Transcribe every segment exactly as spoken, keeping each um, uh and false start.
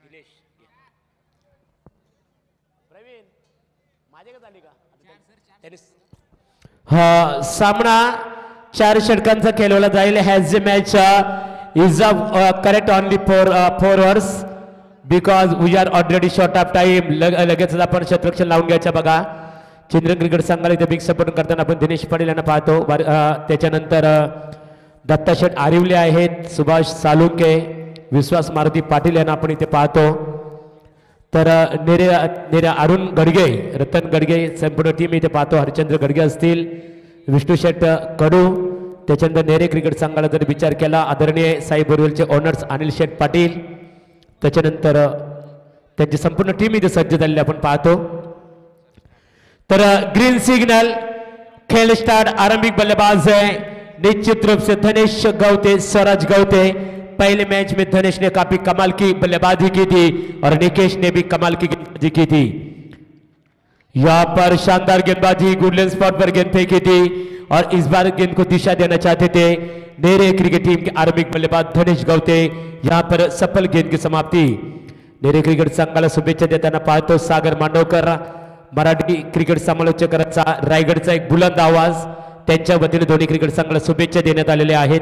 हा सामना चार षटकांचा खेळवला जाईल. As the match is correct only for four overs because we are already short of time. लगेच आपण शतरक्षण लावून घ्यायचं बघा. चिंद्रन क्रिकेट संघाला इथे बिग सपोर्ट करताना आपण दिनेश पाटील यांना पाहतो. त्याच्यानंतर दत्ता शेठ आरिवले आहेत, सुभाष सालुंके, विश्वास मारुती पाटील यांना आपण इथे पाहतो. तर नेरे नेरे अरुण गडगे, रतन गडगे संपूर्ण टीम इथे पाहतो. हरिचंद्र गडगे असतील, विष्णू शेठ कडू. त्याच्यानंतर नेरे क्रिकेट संघाला जर विचार केला आदरणीय साई बोरवेलचे ओनर्स अनिल शेठ पाटील. त्याच्यानंतर त्यांची संपूर्ण टीम इथे सज्ज झालेली आपण पाहतो. तर ग्रीन सिग्नल, खेल स्टार्ट. आरंभिक बल्लेबाज है निश्चित रूप से धनेश गौते, स्वराज गौते. पहले मैच में धनेश ने काफी कमाल की बल्लेबाजी की थी और निकेश ने भी कमाल की गेंदबाजी की थी. यहां पर शानदार गेंदबाजी, गुडलैंड स्पॉट पर गेंद फेंकी थी और इस बार गेंद को दिशा देना चाहते थे नेरे क्रिकेट टीम के आरंभिक बल्लेबाज धनेश गौते. यहां पर सफल गेंद की समाप्ति. नेरे क्रिकेट संघाला शुभेच्छा देताना पाहतो सागर मांडवकर. मराठी क्रिकेट समालोचकांचा रायगडचा एक बुलंद आवाज, त्यांच्या वतीने दोन्ही क्रिकेट संघाला शुभेच्छा देण्यात आलेल्या आहेत.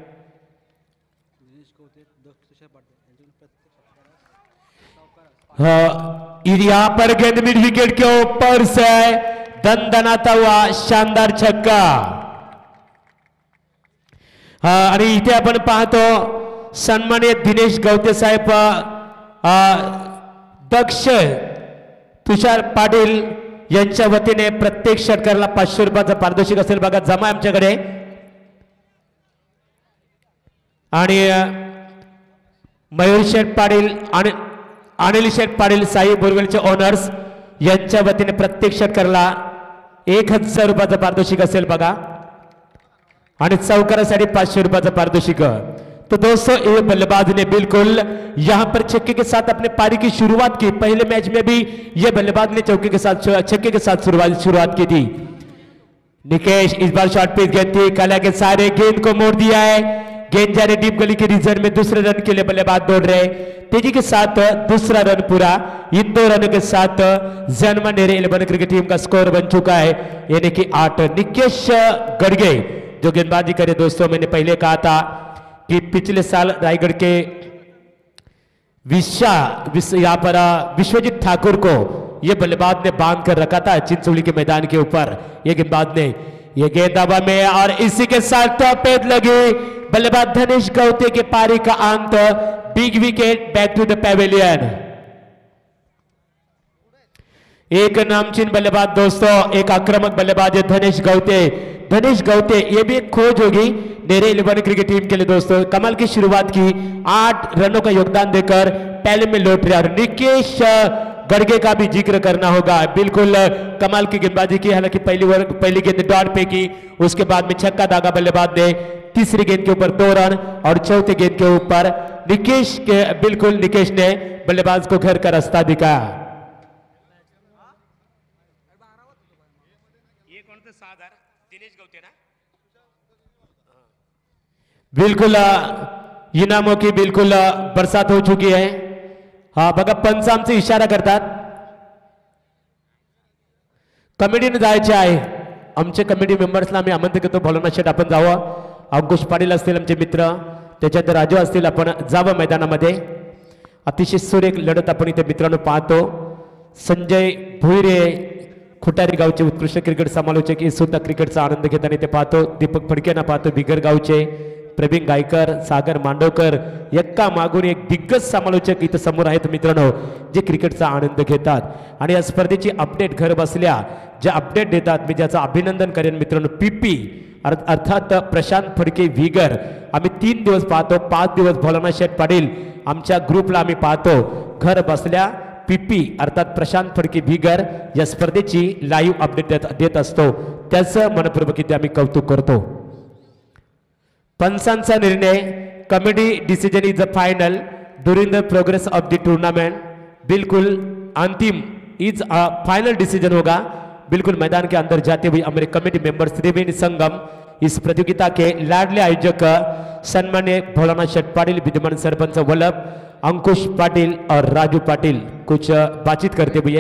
यहाँ पर गेंद मिड विकेट के ऊपर से दणदणाता हुआ शानदार छक्का. आणि इथे आपण पाहतो सन्माननीय दिनेश गौते साहेब, दक्ष तुषार पाटील यांच्या वतीने प्रत्येक षटकाराला पाचशे रुपयाचा पारितोषिक असेल बघा जमा आमच्याकडे. आणि मयूर शेठ पाटील आणि अनिल शेठ पाटील साई बोरवेलचे ओनर्स यांच्या वतीने प्रत्येक षटकाराला एक हजार रुपयाचा पारितोषिक असेल बघा. आणि चौकारासाठी पाचशे रुपयाचा पारितोषिक. तो दोस्तों ये बल्लेबाज ने बिल्कुल यहां पर छक्के के साथ अपने पारी की शुरुआत की. पहले मैच में भी ये बल्लेबाज ने चौके के साथ छक्के के साथ शुरुआत शुरुआत की थी. निकेश इस बार शॉर्ट पिच गेंद थी, कला के सारे गेंद को मोड़ दिया है. गेंद जा रही डीप गली के रीजन में. दूसरे रन के लिए बल्लेबाज दौड़ रहे तेजी के साथ. दूसरा रन पूरा. इन दो रनों के साथ जन्म नेरे इलेवन क्रिकेट टीम का स्कोर बन चुका है यानी कि आठ. निकेश गड़गे जो गेंदबाजी करे दोस्तों, मैंने पहले कहा था कि पिछले साल रायगढ़ के विशा विश, यहाँ पर विश्वजीत ठाकुर को ये बल्लेबाज ने बांध कर रखा था चिंचोली के मैदान के ऊपर. ये गेंदबाज ने ये गेंद हवा में और इसी के साथ टॉपेट लगी. बल्लेबाज धनेश गौते के पारी का अंत. Big wicket, back to the pavilion. एक नामचीन बल्लेबाज दोस्तों, एक आक्रामक बल्लेबाज है धनेश गौते. धनेश गौते ये भी एक खोज होगी नेरे इलेवन क्रिकेट टीम के लिए दोस्तों. कमाल की शुरुआत की, आठ रनों का योगदान देकर पहले में लौट रहा. और निकेश गड़गे का भी जिक्र करना होगा. बिल्कुल कमाल की गेंदबाजी की. हालांकि पहली वर्ग पहली गेंद डॉट पे की, उसके बाद में छक्का दागा बल्लेबाज ने. तीसरी गेंद के ऊपर दो रन और चौथे गेंद के ऊपर निकेश के बिल्कुल निकेश ने बल्लेबाज को घर का रास्ता दिखाया. बिल्कुल इनामों की बिल्कुल बरसात हो चुकी है. हा बघा पंच आमचे इशारा करतात. कमिटीने जायचे आहे. आमचे कमिटी मेंबर्सला आम्ही आमंत्रित करतो. भोलानाथ शेठ आपण जावं. अंकुश पाटील असतील आमचे मित्र, त्याच्यानंतर राजू असतील, आपण जावं मैदानामध्ये. अतिशय सुरेख लढत आपण इथे मित्रांनो पाहतो. संजय भुईरे खुटारी गावचे उत्कृष्ट क्रिकेट समालोचक हे सुद्धा क्रिकेटचा आनंद घेताना इथे पाहतो. दीपक फडकेंना पाहतो बिगर गावचे. प्रवीण गायकर, सागर मांडवकर एक्का मागून एक दिग्गज समालोचक इथं समोर आहेत मित्रांनो, जे क्रिकेटचा आनंद घेतात आणि या स्पर्धेची अपडेट घर बसल्या जे अपडेट देतात. मी ज्याचं अभिनंदन करेन मित्रांनो. पीपी अर्थात प्रशांत फडके विगर. आम्ही तीन दिवस पाहतो, पाच दिवस भोलानाथ शेठ पाटील आमच्या ग्रुपला आम्ही पाहतो. घर बसल्या पीपी अर्थात प्रशांत फडके विगर या स्पर्धेची लाईव्ह अपडेट देत असतो. त्याचं मनपूर्वक इथे आम्ही कौतुक करतो. पंचांचा निर्णय, committee decision is a final during the progress of the tournament. बिल्कुल अंतिम इज अ फाइनल डिसीजन होगा. बिल्कुल मैदान के अंदर जाते हुए हमारे कमेटी मेंबर्स त्रिवेणी संगम इस प्रतियोगिता के लाडले आयोजक सम्मान्य भोलानाथ शेठ पाटिल, विद्यमान सरपंच वल्लभ, अंकुश पाटिल और राजू पाटिल कुछ बातचीत करते हुए।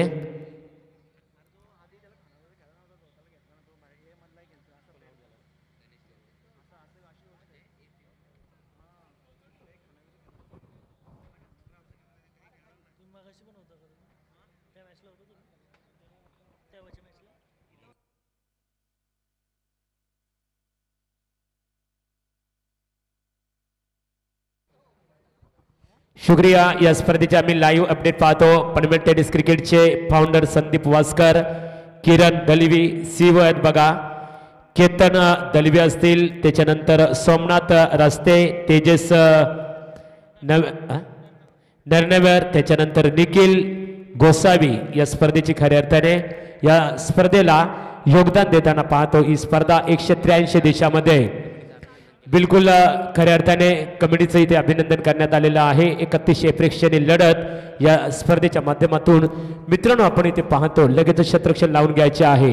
शुक्रिया। या स्पर्धेचे आम्ही लाईव्ह अपडेट पाहतो। पनवेल टेनिस क्रिकेटचे फाउंडर संदीप वास्कर, किरण दलवी, सीव आहेत बघा, केतन दलवी असतील, त्याच्यानंतर सोमनाथ रस्ते, तेजस नव नरनेवर, त्याच्यानंतर निखिल गोसावी या स्पर्धेची खऱ्या अर्थाने या स्पर्धेला योगदान देताना पाहतो। ही स्पर्धा एकशे त्र्याऐंशी देशामध्ये बिलकुल खऱ्या अर्थाने कमिटीचं इथे अभिनंदन करण्यात आलेलं आहे। एक अतिशय प्रेक्षणीय लढत या स्पर्धेच्या माध्यमातून मित्रांनो आपण इथे पाहतो। लगेच क्षेत्ररक्षण लावून घ्यायचे आहे।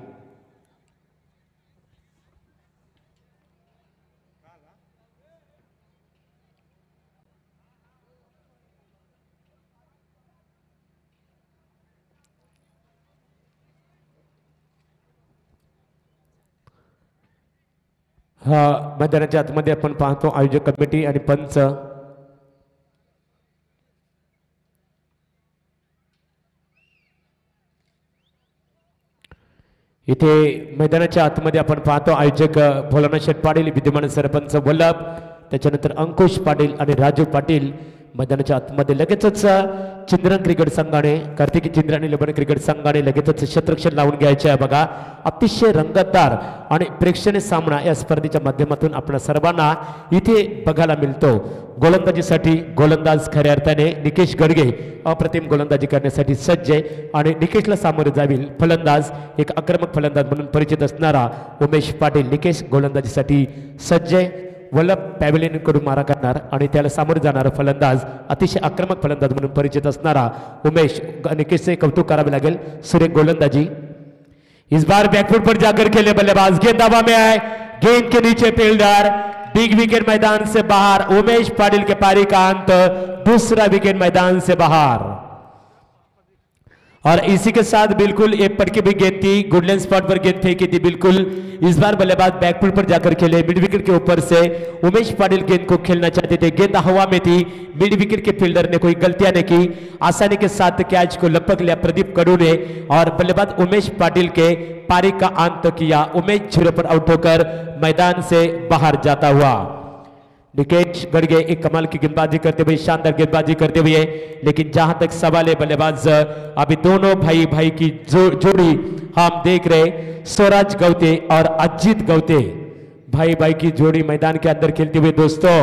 हा मैदानाच्या आतमध्ये आपण पाहतो आयोजक कमिटी आणि पंच। इथे मैदानाच्या आतमध्ये आपण पाहतो आयोजक भोलानाथ शेठ पाटील, विद्यमान सरपंच वल्लभ, त्याच्यानंतर अंकुश पाटील आणि राजू पाटील। मैदानाच्या आतमध्ये लगेचच चिंद्रन क्रिकेट संघाने, कार्तिकी चिंद्रन इलेव्हन क्रिकेट संघाने लगेचच क्षेत्ररक्षण लावून घ्यायचे आहे बघा। अतिशय रंगतदार आणि प्रेक्षणीय सामना या स्पर्धेच्या माध्यमातून आपल्या सर्वांना इथे बघायला मिळतो। गोलंदाजीसाठी गोलंदाज खऱ्या अर्थाने निकेश गडगे अप्रतिम गोलंदाजी करण्यासाठी सज्ज आहे आणि निकेशला सामोरे जाईल फलंदाज, एक आक्रमक फलंदाज म्हणून परिचित असणारा उमेश पाटील निकेश गोलंदाजीसाठी सज्ज आहे। वल्लभ पॅव्हिलियन कडून मारा करणार आणि त्याला सामोरे जाणारा फलंदाज अतिशय आक्रमक फलंदाज म्हणून परिचित असणारा उमेश निकेशचे कौतुक करावे लागेल। सुरेख गोलंदाजी इस बार बैकफुट पर जाकर खेले बल्लेबाज, गेंद हवा में आए, गेंद के नीचे फील्डर, बिग विकेट मैदान से बाहर। उमेश पाटिल के पारी का अंत, दूसरा विकेट मैदान से बाहर। और इसी के साथ बिल्कुल एक पटके भी गेंद थी, गुडलैंड स्पॉट पर गेंद फेंकी थी। बिल्कुल इस बार बल्लेबाज बैकफुट पर जाकर खेले, मिड विकेट के ऊपर से उमेश पाटिल गेंद को खेलना चाहते थे, गेंद हवा में थी, मिड विकेट के फील्डर ने कोई गलतियां नहीं की, आसानी के साथ कैच को लपक लिया प्रदीप कडू ने और बल्लेबाज उमेश पाटिल के पारी का अंत किया। उमेश जीरो पर आउट होकर मैदान से बाहर जाता हुआ। निकेश गड़गे एक कमाल की गेंदबाजी करते हुए, शानदार गेंदबाजी करते हुए, लेकिन जहां तक सवाल है बल्लेबाज अभी दोनों भाई भाई की जो, जोड़ी हम देख रहे, स्वराज गौते और अजीत गौते भाई भाई की जोड़ी मैदान के अंदर खेलते हुए दोस्तों।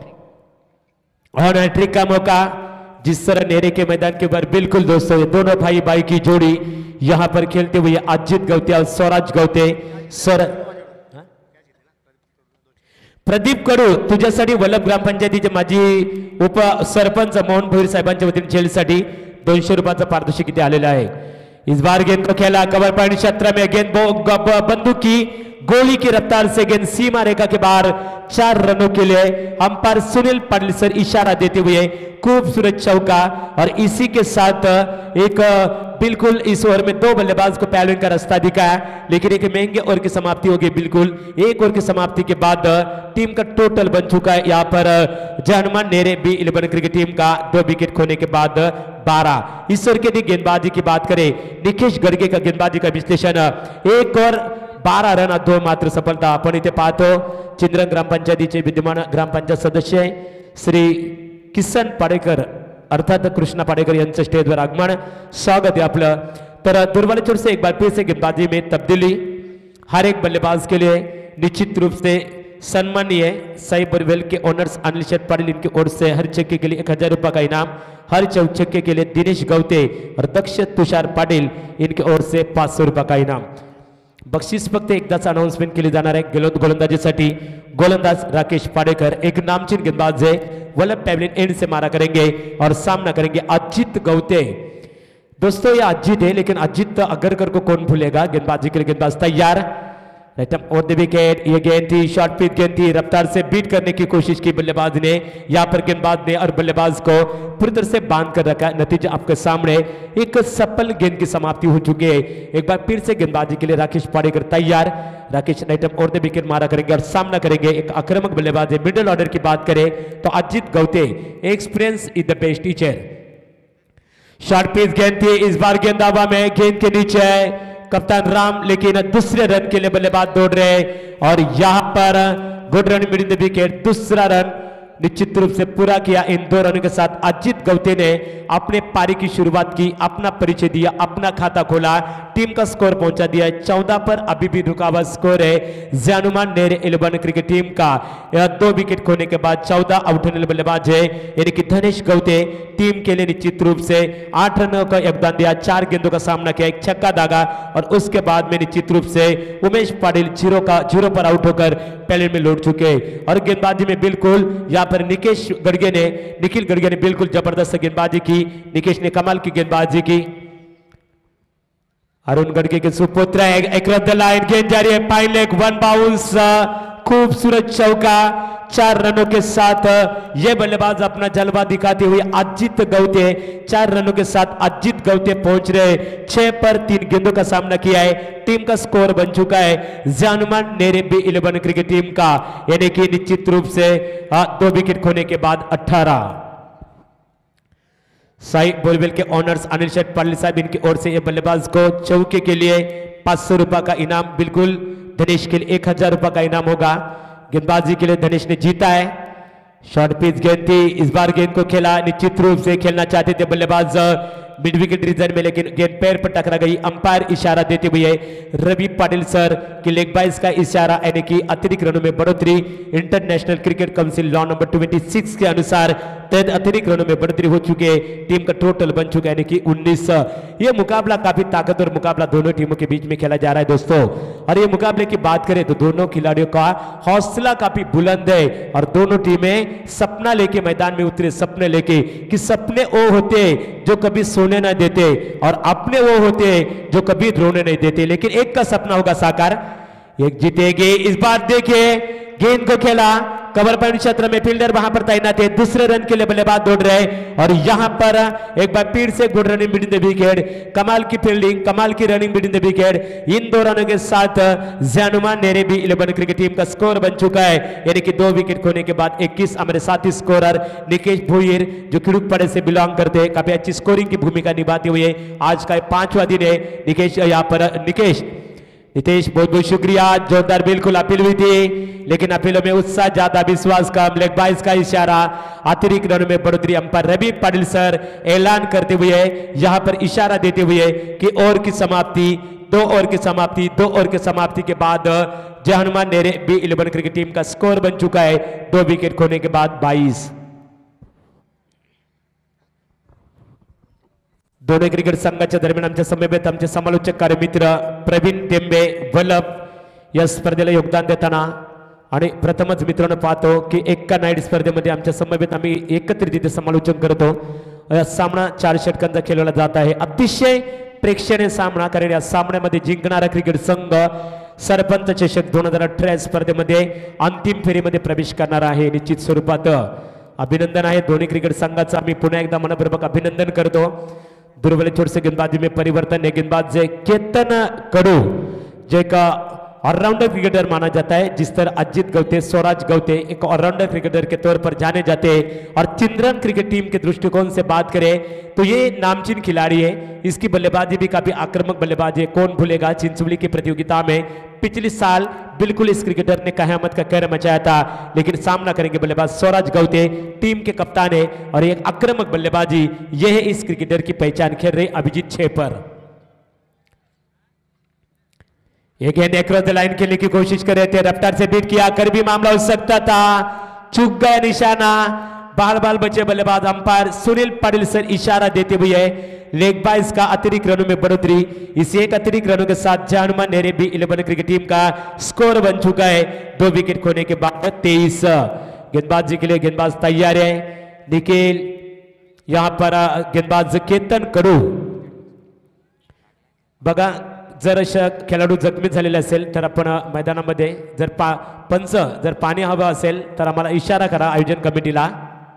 और हैट्रिक का मौका जिस तरह नेरे के मैदान के ऊपर, बिल्कुल दोस्तों दोनों भाई भाई की जोड़ी यहां पर खेलते हुए अजीत गौते और स्वराज गौते। स्वर प्रदीप कडू तुझ्यासाठी वल्लभ ग्रामपंचायतीचे माजी उप सरपंच मोहन भोईर साहेबांच्या वतीने झेलसाठी दोनशे रुपयाचा पारितोषिक किती आलेला आहे। इस बार गेंद को खेला कवर पॉइंट क्षेत्र में, गेंद बंदूक की गोली की रफ्तार से गेंद सीमा रेखा के बाहर, चार रनों के लिए अंपायर सुनील पाटिल सर इशारा देते हुए खूबसूरत चौका। और इसी के साथ एक बिल्कुल इस ओवर में दो बल्लेबाज को पहलवान का रास्ता दिखाया, लेकिन एक महंगे ओवर की समाप्ति होगी। बिल्कुल एक ओवर की समाप्ति के बाद टीम का टोटल बन चुका है यहाँ पर जहनुमान Nere B eleven cricket team का दो विकेट खोने के बाद बारह। इस ओवर के गेंदबाजी की बात करें, निकेश गडगे का गेंदबाजी का विश्लेषण, एक और बारह रन दो मात्र सफलता। आपण इथे पाहतो चिंद्रन ग्रामपंचायतीचे विद्यमान ग्रामपंचायत सदस्य श्री किसन पाडेकर अर्थात कृष्णा पाडेकर यांचं स्टेजवर आगमन, स्वागत है आपलं। तर दुर्वाले छोर से एक बार फिर से गेंदबाजी में तब्दीली, हर एक बल्लेबाज के लिए निश्चित रूप से सम्मानीय साई बोरवेल के ओनर्स अनिल शेठ पाटिल इनकी ओर से हर छक्के के लिए एक हजार रुपये का इनाम, हर चौछक्के के लिए दिनेश गौते और दक्ष तुषार पाटिल इनकी ओर से पाच सौ रुपये का इनाम। बक्षीस फक्त एकदाच अनाउन्समेंट केली जाणार आहे। गेलो गोलंदाजीसाठी गोलंदाज राकेश पाडेकर एक नामचीन गेंदबाज है, वल्लभ पॅव्हिलियन एंड से मारा करेंगे और सामना करेंगे अजीत गौते। दोस्तों ये अजीत है, लेकिन अजीत अगरकर को कौन भूलेगा। गेंदबाजी के लिए गेंदबाज तैयार, राइट और द विकेट। ये गेंद थी, शॉर्ट पिच गेंद थी, रफ्तार से बीट करने की कोशिश की बल्लेबाज ने, यहाँ पर गेंदबाज ने और बल्लेबाज को पूरी तरह से बांध कर रखा। नतीजा आपके सामने, एक सफल गेंद की समाप्ति हो चुकी है। एक बार फिर से गेंदबाजी के लिए राकेश पाडेकर तैयार। राकेश नाइटम और द विकेट मारा करेंगे और सामना करेंगे एक आक्रामक बल्लेबाज है। मिडिल ऑर्डर की बात करें तो Ajit Gaute, experience is the best teacher. Short pitch गेंद थी, इस बार गेंद हवा में, गेंद के नीचे है कप्तान राम, लेकिन दूसरे रन के लिए बल्लेबाज दौड़ रहे और यहां पर good run middle the wicket. दूसरा रन निश्चित रूप से पूरा किया। इन दो रनों के साथ अजित गौते ने अपने पारी की शुरुआत की, अपना परिचय दिया, अपना खाता खोला, टीम का स्कोर पहुंचा दिया चौदह पर। अभी भी रुका हुआ स्कोर है जानुमान नेरे इलेवन क्रिकेट टीम का। यह दो विकेट खोने के बाद चौदह आउट होने वाले बल्लेबाज है, यानी कि धनेश गौते टीम के लिए निश्चित रूप से आठ रनों का योगदान दिया, चार गेंदों का सामना किया, एक छक्का दागा और उसके बाद में निश्चित रूप से उमेश पाटिल जीरो का जीरो पर आउट होकर पहले में लौट चुके। और गेंदबाजी में बिल्कुल यहाँ पर निकेश गड़गे ने निखिल गड़गे ने बिल्कुल जबरदस्त गेंदबाजी की। निकेश ने कमाल की गेंदबाजी की। अरुण गड़गे के सुपुत्र एक रद्द लाइन, गेंद जारी है, पाइन लेग, वन बाउंस, खूबसूरत चौका। चार रनों के साथ ये बल्लेबाज अपना जलवा दिखाते हुए अजित गौते, चार रनों के साथ अजित गौते पहुंच रहे। छह पर तीन गेंदों का सामना किया है, टीम का स्कोर बन चुका है जानुमान Nere B eleven cricket team का, यानी कि निश्चित रूप से दो विकेट खोने के बाद अठारह। साई बोलवेल के ऑनर्स अनिल शेठ पाटिल साहब, इनकी ओर से ये बल्लेबाज को चौके के लिए पांच सौ रुपए का इनाम, बिल्कुल धनेश के लिए एक हजार रुपए का इनाम होगा। गेंदबाजी के लिए धनेश ने जीता है। शॉर्ट पिच गेंद थी, इस बार गेंद को खेला, निश्चित रूप से खेलना चाहते थे बल्लेबाज मिड विकेट रीजन में, लेकिन गेंद पैर पर टकरा गई। अंपायर इशारा देते हुए रवि पाटिल सर की लेग बाइस का इशारा, यानी कि अतिरिक्त रनों में बढ़ोतरी। International cricket council law number छब्बीस के अनुसार तहत अतिरिक्त रनों में बढ़ोतरी हो चुकी है, टीम का टोटल बन चुका है यानी कि उन्नीस। ये मुकाबला काफी ताकतवर मुकाबला दोनों टीमों के बीच में खेला जा रहा है दोस्तों। और ये मुकाबले की बात करें तो दोनों खिलाड़ियों का हौसला काफी बुलंद है और दोनों टीमें सपना लेके मैदान में उतरे, सपने लेके कि सपने वो होते जो कभी सोने ना देते और अपने वो होते जो कभी रोने नहीं देते, लेकिन एक का सपना होगा साकार, एक जीतेगी। इस बार देखिए गेंद को खेला, कवर पॉइंट क्षेत्र में फील्डर वहां पर तैनात है, दूसरे रन के लिए बल्लेबाज दौड़ रहे और यहां पर एक बार फिर से good running between the wicket, कमाल की फील्डिंग, कमाल की रनिंग बिटवीन द विकेट। इन दो रनों के साथ जानुमान Nere B eleven cricket team का स्कोर बन चुका है, यानी कि दो विकेट खोने के बाद इक्कीस। हमारे साथी स्कोरर निकेश भूईर जो खिड़ुकपाड़े से बिलोंग करते हैं, काफी अच्छी स्कोरिंग की भूमिका निभाते हुए आज का पांचवा दिन है। निकेश यहाँ पर निकेश नितेश बहुत बहुत शुक्रिया, जोरदार बिल्कुल अपील हुई थी लेकिन अपीलों में उत्साह ज्यादा, विश्वास कम। लेग बाइस का इशारा, अतिरिक्त रनों में बढ़ोतरी। अंपायर रवि पाटिल सर ऐलान करते हुए यहां पर इशारा देते हुए कि ओवर की समाप्ति, दो ओवर की समाप्ति, दो ओवर की समाप्ति के बाद जहानुमान Nere B eleven cricket team का स्कोर बन चुका है दो विकेट खोने के बाद बाईस। दोन्ही क्रिकेट संघाच्या दरम्यान आमच्या समवेत आमचे समालोचक कार्य मित्र प्रवीण टेंबे वलप या स्पर्धेला योगदान देताना आणि प्रथमच मित्रांनो पाहतो की एका नाईट स्पर्धेमध्ये आमच्या समवेत आम्ही एकत्रित इथे समालोचन करतो। सामना चार षटकांचा खेळवला जात आहे, अतिशय प्रेक्षणीय सामना, कारण या सामन्यामध्ये जिंकणारा क्रिकेट संघ सरपंच चषक दोन हजार अठरा स्पर्धेमध्ये अंतिम फेरीमध्ये प्रवेश करणार आहे। निश्चित स्वरूपात अभिनंदन आहे दोन्ही क्रिकेट संघाचं, आम्ही पुन्हा एकदा मनपूर्वक अभिनंदन करतो। दुर्बल छोटे से गेंदबाजी में परिवर्तन है, गेंदबाज केतन कडू जो एक ऑलराउंडर क्रिकेटर माना जाता है, जिस तरह अजित गौते, स्वराज गौते एक ऑलराउंडर क्रिकेटर के तौर पर जाने जाते हैं। और चिंद्रन क्रिकेट टीम के दृष्टिकोण से बात करें तो ये नामचीन खिलाड़ी है, इसकी बल्लेबाजी भी काफी आक्रामक बल्लेबाजी है। कौन भूलेगा चिंचोली की प्रतियोगिता में पिछले साल बिल्कुल इस क्रिकेटर ने कयामत का कहर मचाया था, लेकिन सामना करेंगे बल्लेबाज स्वराज गौते, टीम के कप्तान है और एक आक्रामक बल्लेबाजी यह है इस क्रिकेटर की पहचान खेल रहे अभिजीत छह पर। एक गेंद अक्रॉस द लाइन खेलने की कोशिश कर रहे थे, रफ्तार से बीट किया, कर भी मामला हो सकता था, चूक गया निशाना, बाल बाल बचे बल्लेबाज। अंपायर सुनील पाटिल सर इशारा देते हुए लेग बाइस का अतिरिक्त रनों में बढ़ोतरी। इस एक अतिरिक्त रनों के साथ जानुमान Nere B eleven cricket team का स्कोर बन चुका है दो विकेट खोने के बाद तेईस। गेंदबाजी के लिए गेंदबाज तैयार है, निखिल यहां पर गेंदबाज केतन कडू बघा जर खेळाडू जखमी झालेले असेल तर आपण मैदानामध्ये जर पा पंच जर पाणी हवं असेल तर आम्हाला इशारा करा आयोजन कमिटीला.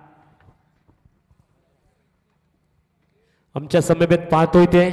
आमच्या समवेत पाहतोय ते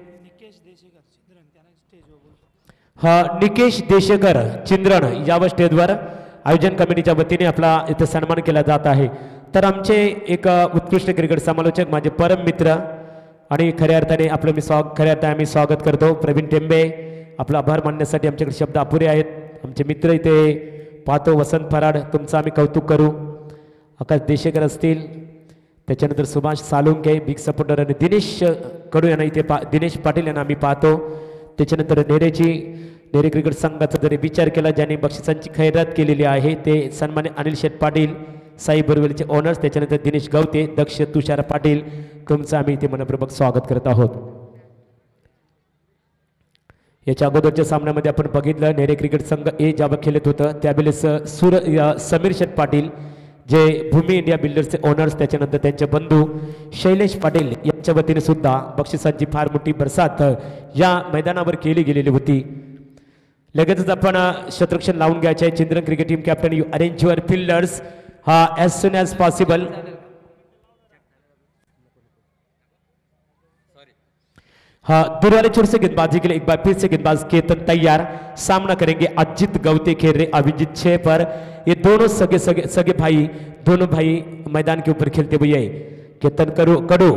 हा निकेश देशेकर चिंद्रण यावर स्टेजवर आयोजन कमिटीच्या वतीने आपला इथे सन्मान केला जात आहे. तर आमचे एक उत्कृष्ट क्रिकेट समालोचक माझे परम मित्र आणि खऱ्या अर्थाने आपलं मी स्वागत खऱ्या अर्थाने आम्ही स्वागत करतो प्रवीण टेंबे. आपला आभार मानण्यासाठी आमच्याकडे शब्द अपुरे आहेत. आमचे मित्र इथे पाहतो वसंत फराड तुमचं आम्ही कौतुक करू. आकाश देशेकर असतील त्याच्यानंतर सुभाष सालुंके बिग सपोर्टर आणि दिनेश कडू यांना इथे पा दिनेश पाटील यांना आम्ही पाहतो. त्याच्यानंतर नेरेची नेरे क्रिकेट संघाचा जरी विचार केला ज्यांनी बक्षिसांची खैरात केलेली आहे ते सन्मान्य अनिल शेठ पाटील साई बोरवेलचे ओनर्स. त्याच्यानंतर दिनेश गवते दक्ष तुषार पाटील तुमचं आम्ही इथे मनपूर्वक स्वागत करत आहोत. याच्या अगोदरच्या सामन्यामध्ये आपण बघितलं नेरे क्रिकेट संघ ए ज्यावर खेळत होतं त्यावेळेस सुर समीर शेठ पाटील जे भूमी इंडिया बिल्डर्सचे ओनर्स त्याच्यानंतर त्यांचे बंधू शैलेश पाटील यांच्या वतीने सुद्धा बक्षिसांची फार मोठी बरसात या मैदानावर केली गेलेली होती. लगेचच आपण शतरक्षण लावून घ्यायचे आहे. Chindran cricket team captain you arrange your fielders हा ॲज सून ॲज पॉसिबल. हाँ दुर्वाले छोर से गेंदबाजी के लिए एक बार फिर से गेंदबाज केतन तैयार. सामना करेंगे अजित गवते खेल रहे अभिजीत छह पर. ये दोनों सगे सगे सगे भाई दोनों भाई मैदान के ऊपर खेलते हुए केतन करो Kadu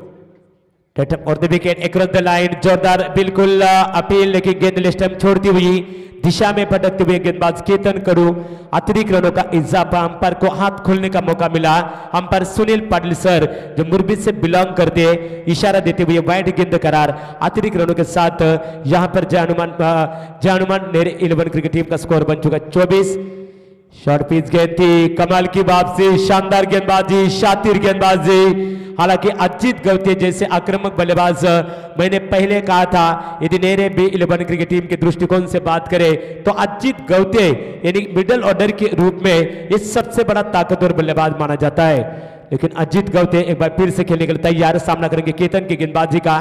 over the wicket across the line जोरदार बिल्कुल अपील लेकिन गेंद लेस्टम छोड़ती हुई दिशा में भटकते हुए गेंदबाज केतन करू. अतिरिक्त रनों का इजाफा अंपायर को हाथ खोलने का मौका मिला. अंपायर सुनील पाटिल सर जो मुरबी से बिलोंग करते हैं इशारा देते हुए वाइड गेंद करार. अतिरिक्त रनों के साथ यहां पर Jai Hanuman Jai Hanuman Nere eleven cricket team का स्कोर बन चुका चौबीस. शॉर्ट पिच गेंद थी कमाल की वापसी शानदार गेंदबाजी शातिर गेंदबाजी. हालांकि अजित गवते जैसे आक्रामक बल्लेबाज मैंने पहले कहा था यदि Nere B eleven cricket team के दृष्टिकोण से बात करें तो अजित गवते यानी मिडिल ऑर्डर के रूप में इस सबसे बड़ा ताकतवर बल्लेबाज माना जाता है. लेकिन अजित गवते एक बार फिर से खेलने के लिए तैयार. सामना करेंगे केतन की गेंदबाजी का.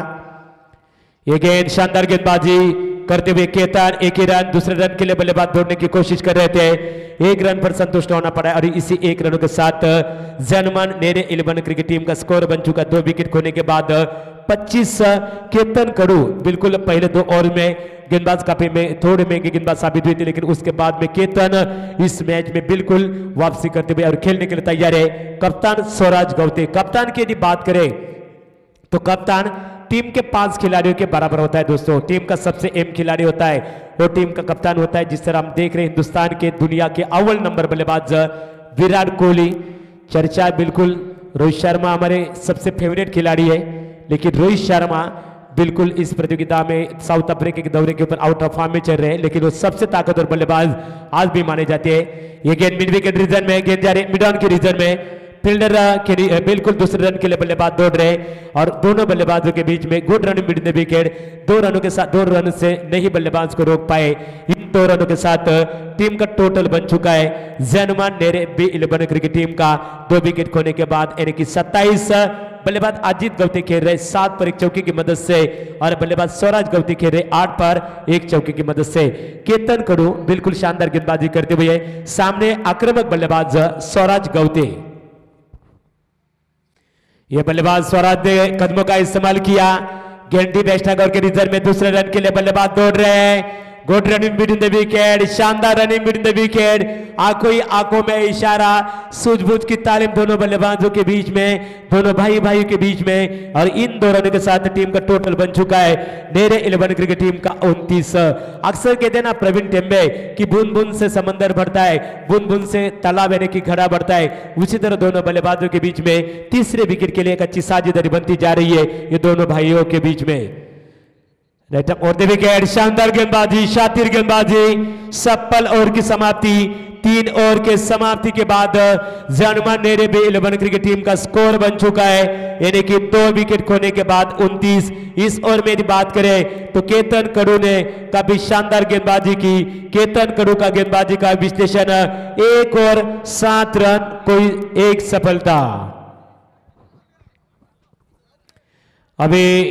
ये गेंद शानदार गेंदबाजी करते हुए केतन एक ही रन दूसरे रन के लिए बल्लेबाज दौड़ने की कोशिश कर रहे थे. एक रन पर संतुष्ट होना पड़ा और इसी एक रनों के साथ जनमन नेरे इलेवन क्रिकेट टीम का स्कोर बन चुका. दो विकेट खोने के बाद पच्चीस. केतन कडू बिल्कुल पहले दो ओवर में गेंदबाज काफी में थोड़े महंगे गेंदबाज साबित हुई थी लेकिन उसके बाद में केतन इस मैच में बिल्कुल वापसी करते हुए और खेलने के लिए तैयार है. कप्तान स्वराज गवते. कप्तान की यदि बात करें तो कप्तान टीम के पांच खिलाड़ियों के बराबर होता है दोस्तों. टीम का सबसे अहम खिलाड़ी होता है वो टीम का कप्तान होता है. जिस तरह हम देख रहे हैं हिंदुस्तान के दुनिया के अव्वल नंबर बल्लेबाज विराट कोहली. चर्चा बिल्कुल रोहित शर्मा हमारे सबसे फेवरेट खिलाड़ी है लेकिन रोहित शर्मा बिल्कुल इस प्रतियोगिता में साउथ अफ्रीका के दौरे के ऊपर आउट ऑफ फॉर्म में चल रहे हैं लेकिन वो सबसे ताकतवर बल्लेबाज आज भी माने जाते हैं. ये गेंद मिड विकेट रीजन में गेंद जा रही मिड ऑन के रीजन में फील्डर के बिल्कुल दूसरे रन के लिए बल्लेबाज दौड़ रहे और दोनों बल्लेबाजों के बीच में good run mid the wicket. दो रनों के साथ दो रन से नहीं बल्लेबाज को रोक पाए. इन दो रनों के साथ टीम का टोटल बन चुका है जैनुमान Nere B eleven cricket team का दो विकेट खोने के बाद यानी कि सत्ताईस. बल्लेबाज अजित गवते खेल रहे सात पर एक चौकी की मदद से और बल्लेबाज स्वराज गवते खेल रहे आठ पर एक चौकी की मदद से. केतन कडू बिल्कुल शानदार गेंदबाजी करते हुए सामने आक्रामक बल्लेबाज स्वराज गवते. ये बल्लेबाज स्वराज ने कदमों का इस्तेमाल किया. गेंडी बैस्टागर के रिजर्व में दूसरे रन के लिए बल्लेबाज दौड़ रहे हैं. Good running between the wicket शानदार रनिंग बिटवीन द विकेट. आंखों ही आंखों में इशारा सूझबूझ की तालीम दोनों बल्लेबाजों के बीच में दोनों भाई भाई के बीच में और इन दो रनों के साथ टीम का टोटल बन चुका है नेरे इलेवन क्रिकेट टीम का उनतीस. अक्सर कहते हैं ना प्रवीण टेंबे कि बूंद बूंद से समंदर बढ़ता है बूंद बूंद से तालाब यानी कि घड़ा बढ़ता है. उसी तरह दोनों बल्लेबाजों के बीच में तीसरे विकेट के लिए एक अच्छी साझेदारी बनती जा रही है ये दोनों भाइयों के बीच में. राइट अप और द विकेट शानदार गेंदबाजी शातिर गेंदबाजी. सफल ओवर की समाप्ति. तीन ओवर के समाप्ति के बाद जैनुमान Nere B eleven cricket team का स्कोर बन चुका है यानी कि दो विकेट खोने के बाद उनतीस. इस ओवर में यदि बात करें तो केतन कडू ने काफी शानदार गेंदबाजी की. केतन कडू का गेंदबाजी का विश्लेषण एक और सात रन कोई एक सफलता. अभी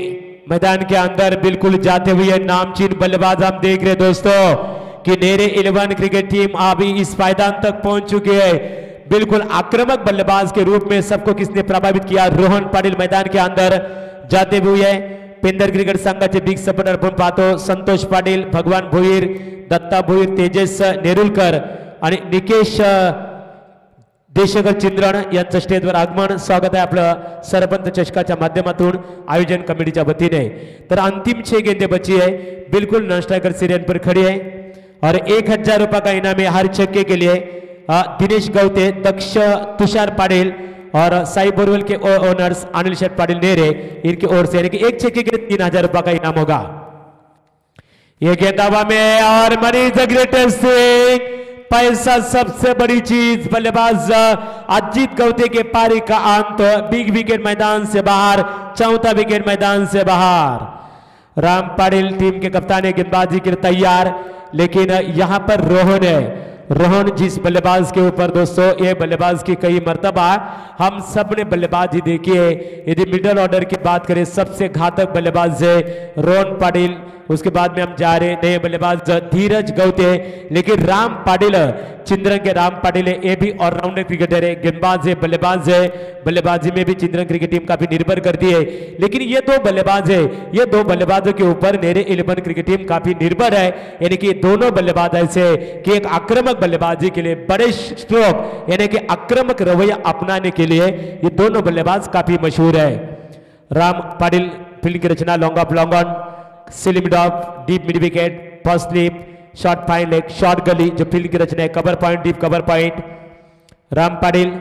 मैदान के अंदर बिल्कुल जाते हुए नामचीन बल्लेबाज हम देख रहे दोस्तों कि नेरे इलेवन क्रिकेट टीम अभी इस मैदान तक पहुंच चुकी है। बिल्कुल आक्रामक बल्लेबाज के रूप में सबको किसने प्रभावित किया, रोहन पाटिल मैदान के अंदर जाते हुए पेंदर क्रिकेट संघाचे बिग सपोर्टर आपण पाहतो संतोष पाटील, भगवान भोईर, दत्ता भोईर, तेजस नेरुलकर आणि निकेश देशकर चिंद्रण यांचं स्टेजवर आगमन स्वागत आहे आपलं सरपंच चषकाच्या माध्यमातून आयोजन कमेटीच्या वतीने। तर अंतिम छह गेंदे बची है, बिल्कुल नॉन स्ट्राइकर सीरियन पर खड़ी है और एक हजार रुपए का इनाम है हर छक्के के लिए। दिनेश गौते, दक्ष, तुषार पाटिल और साई बोरवेल के ओनर्स अनिल शेठ पाटिल नेरे इनकी ओर से यानी कि एक छक्के के लिए तीन हजार रुपए का इनाम होगा। ये गेंदावा में और मनी द ग्रेटेस्ट थिंग, पैसा सबसे बड़ी चीज। बल्लेबाज अजीत गौते के पारी का अंत, बिग विकेट मैदान से बाहर, चौथा विकेट मैदान से बाहर। राम पाटिल टीम के कप्तान है, गेंदबाजी के लिए तैयार, लेकिन यहां पर रोहन है। रोहन जिस बल्लेबाज के ऊपर दोस्तों, ये बल्लेबाज की कई मर्तबा हम सब ने बल्लेबाजी देखी है। यदि मिडिल ऑर्डर की बात करें सबसे घातक बल्लेबाज है रोहन पाटिल। उसके बाद में हम जा रहे नए बल्लेबाज धीरज गौते, लेकिन राम पाटिल चिंद्रन के राम पाटिल है, ये भी ऑलराउंडर क्रिकेटर है, गेंदबाज है, बल्लेबाज है। बल्लेबाजी में भी चिंद्रन क्रिकेट टीम काफी निर्भर करती है। लेकिन ये दो बल्लेबाज है, ये दो बल्लेबाजों के ऊपर नेरे इलेवन क्रिकेट टीम काफी निर्भर है। यानी कि दोनों बल्लेबाज ऐसे कि एक आक्रामक बल्लेबाजी के लिए बड़े स्ट्रोक यानी कि आक्रामक रवैया अपनाने के लिए ये दोनों बल्लेबाज काफी मशहूर है। राम पाटिल फील्ड की रचना long off long on, slip mid off, deep mid wicket, first slip, short fine leg, short gully जो फील्ड की रचना है, cover point, deep cover point. Ram Patil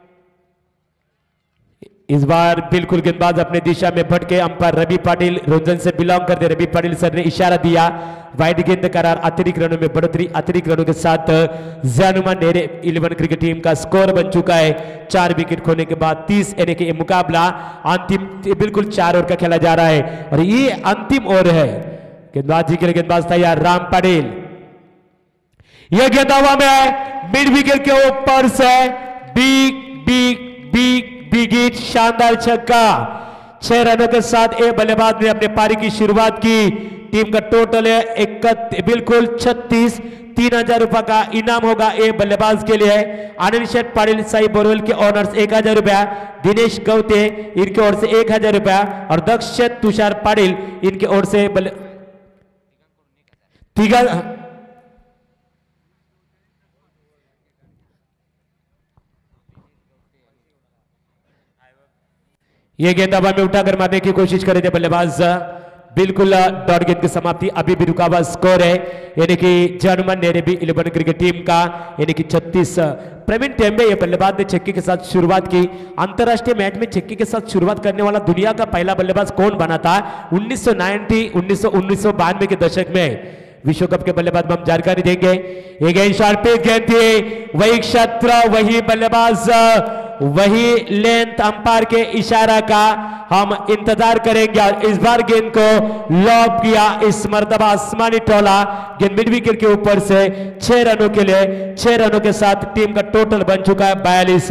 इस बार बिल्कुल गेंदबाज अपने दिशा में भटके, अंपायर रवि पाटिल रोजन से बिलोंग करते रवि पाटिल सर ने इशारा दिया, वाइड गेंद करार, अतिरिक्त रनों में बढ़ोतरी। अतिरिक्त रनों के साथ जानुमान नेरे इलेवन क्रिकेट टीम का स्कोर बन चुका है चार विकेट खोने के बाद तीस, यानी कि मुकाबला अंतिम बिल्कुल चार ओवर का खेला जा रहा है और ये अंतिम ओवर है। गेंदबाजी के लिए गेंदबाज तैयार राम पाटिल, यह गेंद हवा में है, मिड विकेट के ऊपर से big big big big hit, शानदार छक्का। छह रनों के साथ ए बल्लेबाज ने अपने पारी की शुरुआत की। टीम का टोटल है इकतीस, बिल्कुल छत्तीस। तीन हजार रुपए का इनाम होगा ए बल्लेबाज के लिए। अनिल शेठ पाटिल, साई बोरवेल के ऑनर्स एक हजार रुपया, दिनेश गौते इनकी ओर से एक हजार रुपया और दक्ष तुषार पाटिल इनकी ओर से बल्ले तिगा ये गेंद हवा में उठाकर मारने की कोशिश करे थे बल्लेबाज, बिल्कुल डॉट गेंद की समाप्ति। अभी भी रुका हुआ स्कोर है, यानी कि जानुमान नेरे भी इलेवन क्रिकेट टीम का यानी कि छत्तीस। प्रवीण टेम्बे ये बल्लेबाज ने छक्के के साथ शुरुआत की। अंतरराष्ट्रीय मैच में छक्के के साथ शुरुआत करने वाला दुनिया का पहला बल्लेबाज कौन बना था? उन्नीस सौ नब्बे उन्नीस सौ उन्नीस सौ बानवे के दशक में विश्व कप के बल्लेबाज में हम जानकारी देंगे। ये गेंद शॉर्ट पिच गेंद थी, वही क्षेत्र, वही बल्लेबाज, वही लेंथ, अंपायर के इशारा का हम इंतजार करेंगे और इस बार गेंद को लॉब किया। इस मर्तबा आसमानी टोला गेंद मिड विकेट के ऊपर से छह रनों के लिए, छह रनों के साथ टीम का टोटल बन चुका है बयालीस।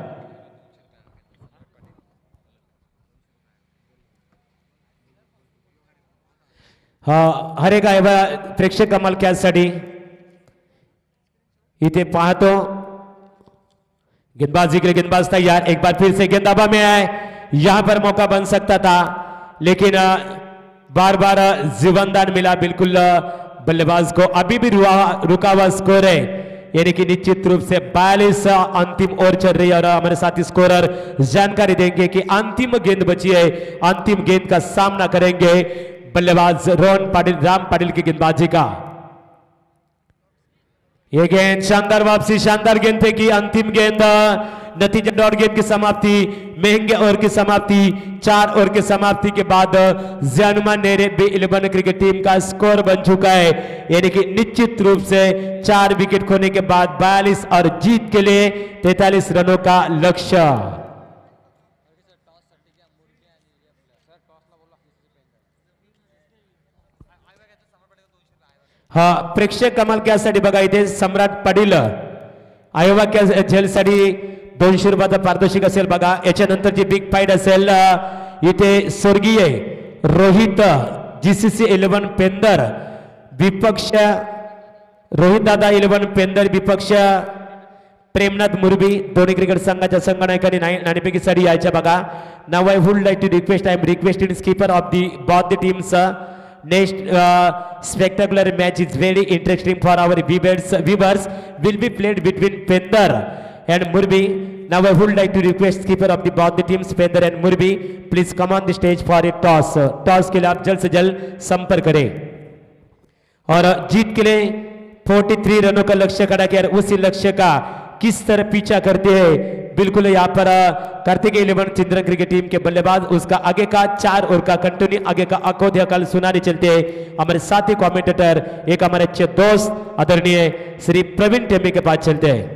हाँ, हरे का प्रेक्षक कमाल कॅचसाठी इथे पाहतो। गेंदबाजी के लिए गेंदबाज तैयार, एक बार फिर से गेंद हवा में आए, यहां पर मौका बन सकता था लेकिन बार बार जीवनदान मिला बिल्कुल बल्लेबाज को। अभी भी रुका हुआ स्कोर है, यानी कि निश्चित रूप से बयालीस अंतिम ओवर चल रही है और हमारे साथी स्कोरर जानकारी देंगे कि अंतिम गेंद बची है। अंतिम गेंद का सामना करेंगे बल्लेबाज रोहन पाटिल, राम पाटिल की गेंदबाजी का। ये गेंद शानदार वापसी, शानदार गेंद फेंकी, अंतिम गेंद, नतीजा डॉट गेंद की समाप्ति, महंगे ओवर की समाप्ति। चार ओवर की समाप्ति के बाद जानुमान Nere B eleven cricket team का स्कोर बन चुका है, यानी कि निश्चित रूप से चार विकेट खोने के बाद बयालीस और जीत के लिए तैतालीस रनों का लक्ष्य। हा, प्रेक्षक कमाल कॅचसाठी बघा इथे सम्राट पाटील आयोवा झेलसाठी दोनशे रुपयाचा पारितोषिक असेल बघा। याच्यानंतर जी बिग फाईट असेल इथे स्वर्गीय रोहित जीसीसी इलेवन पेंदर विपक्ष रोहित दादा इलेवन पेंदर विपक्ष प्रेमनाथ मुरबी दोन्ही क्रिकेट संघाच्या संघनायकांनी नाणेफेकी साठी यायच्या बघा. नाव I would like to request I am requested skipper of the both the teams. Next uh, spectacular match is very interesting for our viewers. Viewers will be played between Pendar and Murbi. Now I would like to request skipper of the both the teams Pendar and Murbi, please come on the stage for a toss. Toss के लिए आप जल्द से जल्द संपर्क करें और जीत के लिए तैंतालीस रनों का लक्ष्य खड़ा किया. उसी लक्ष्य का किस तरह पीछा करते हैं बिल्कुल यहाँ पर Kartik eleven Chindran cricket team के बल्लेबाज उसका आगे का चार ओवर का कंटिन्यू आगे का अकोध्या कल सुनाने चलते हैं. हमारे साथी कमेंटेटर एक हमारे अच्छे दोस्त आदरणीय श्री प्रवीण टेमी के पास चलते हैं.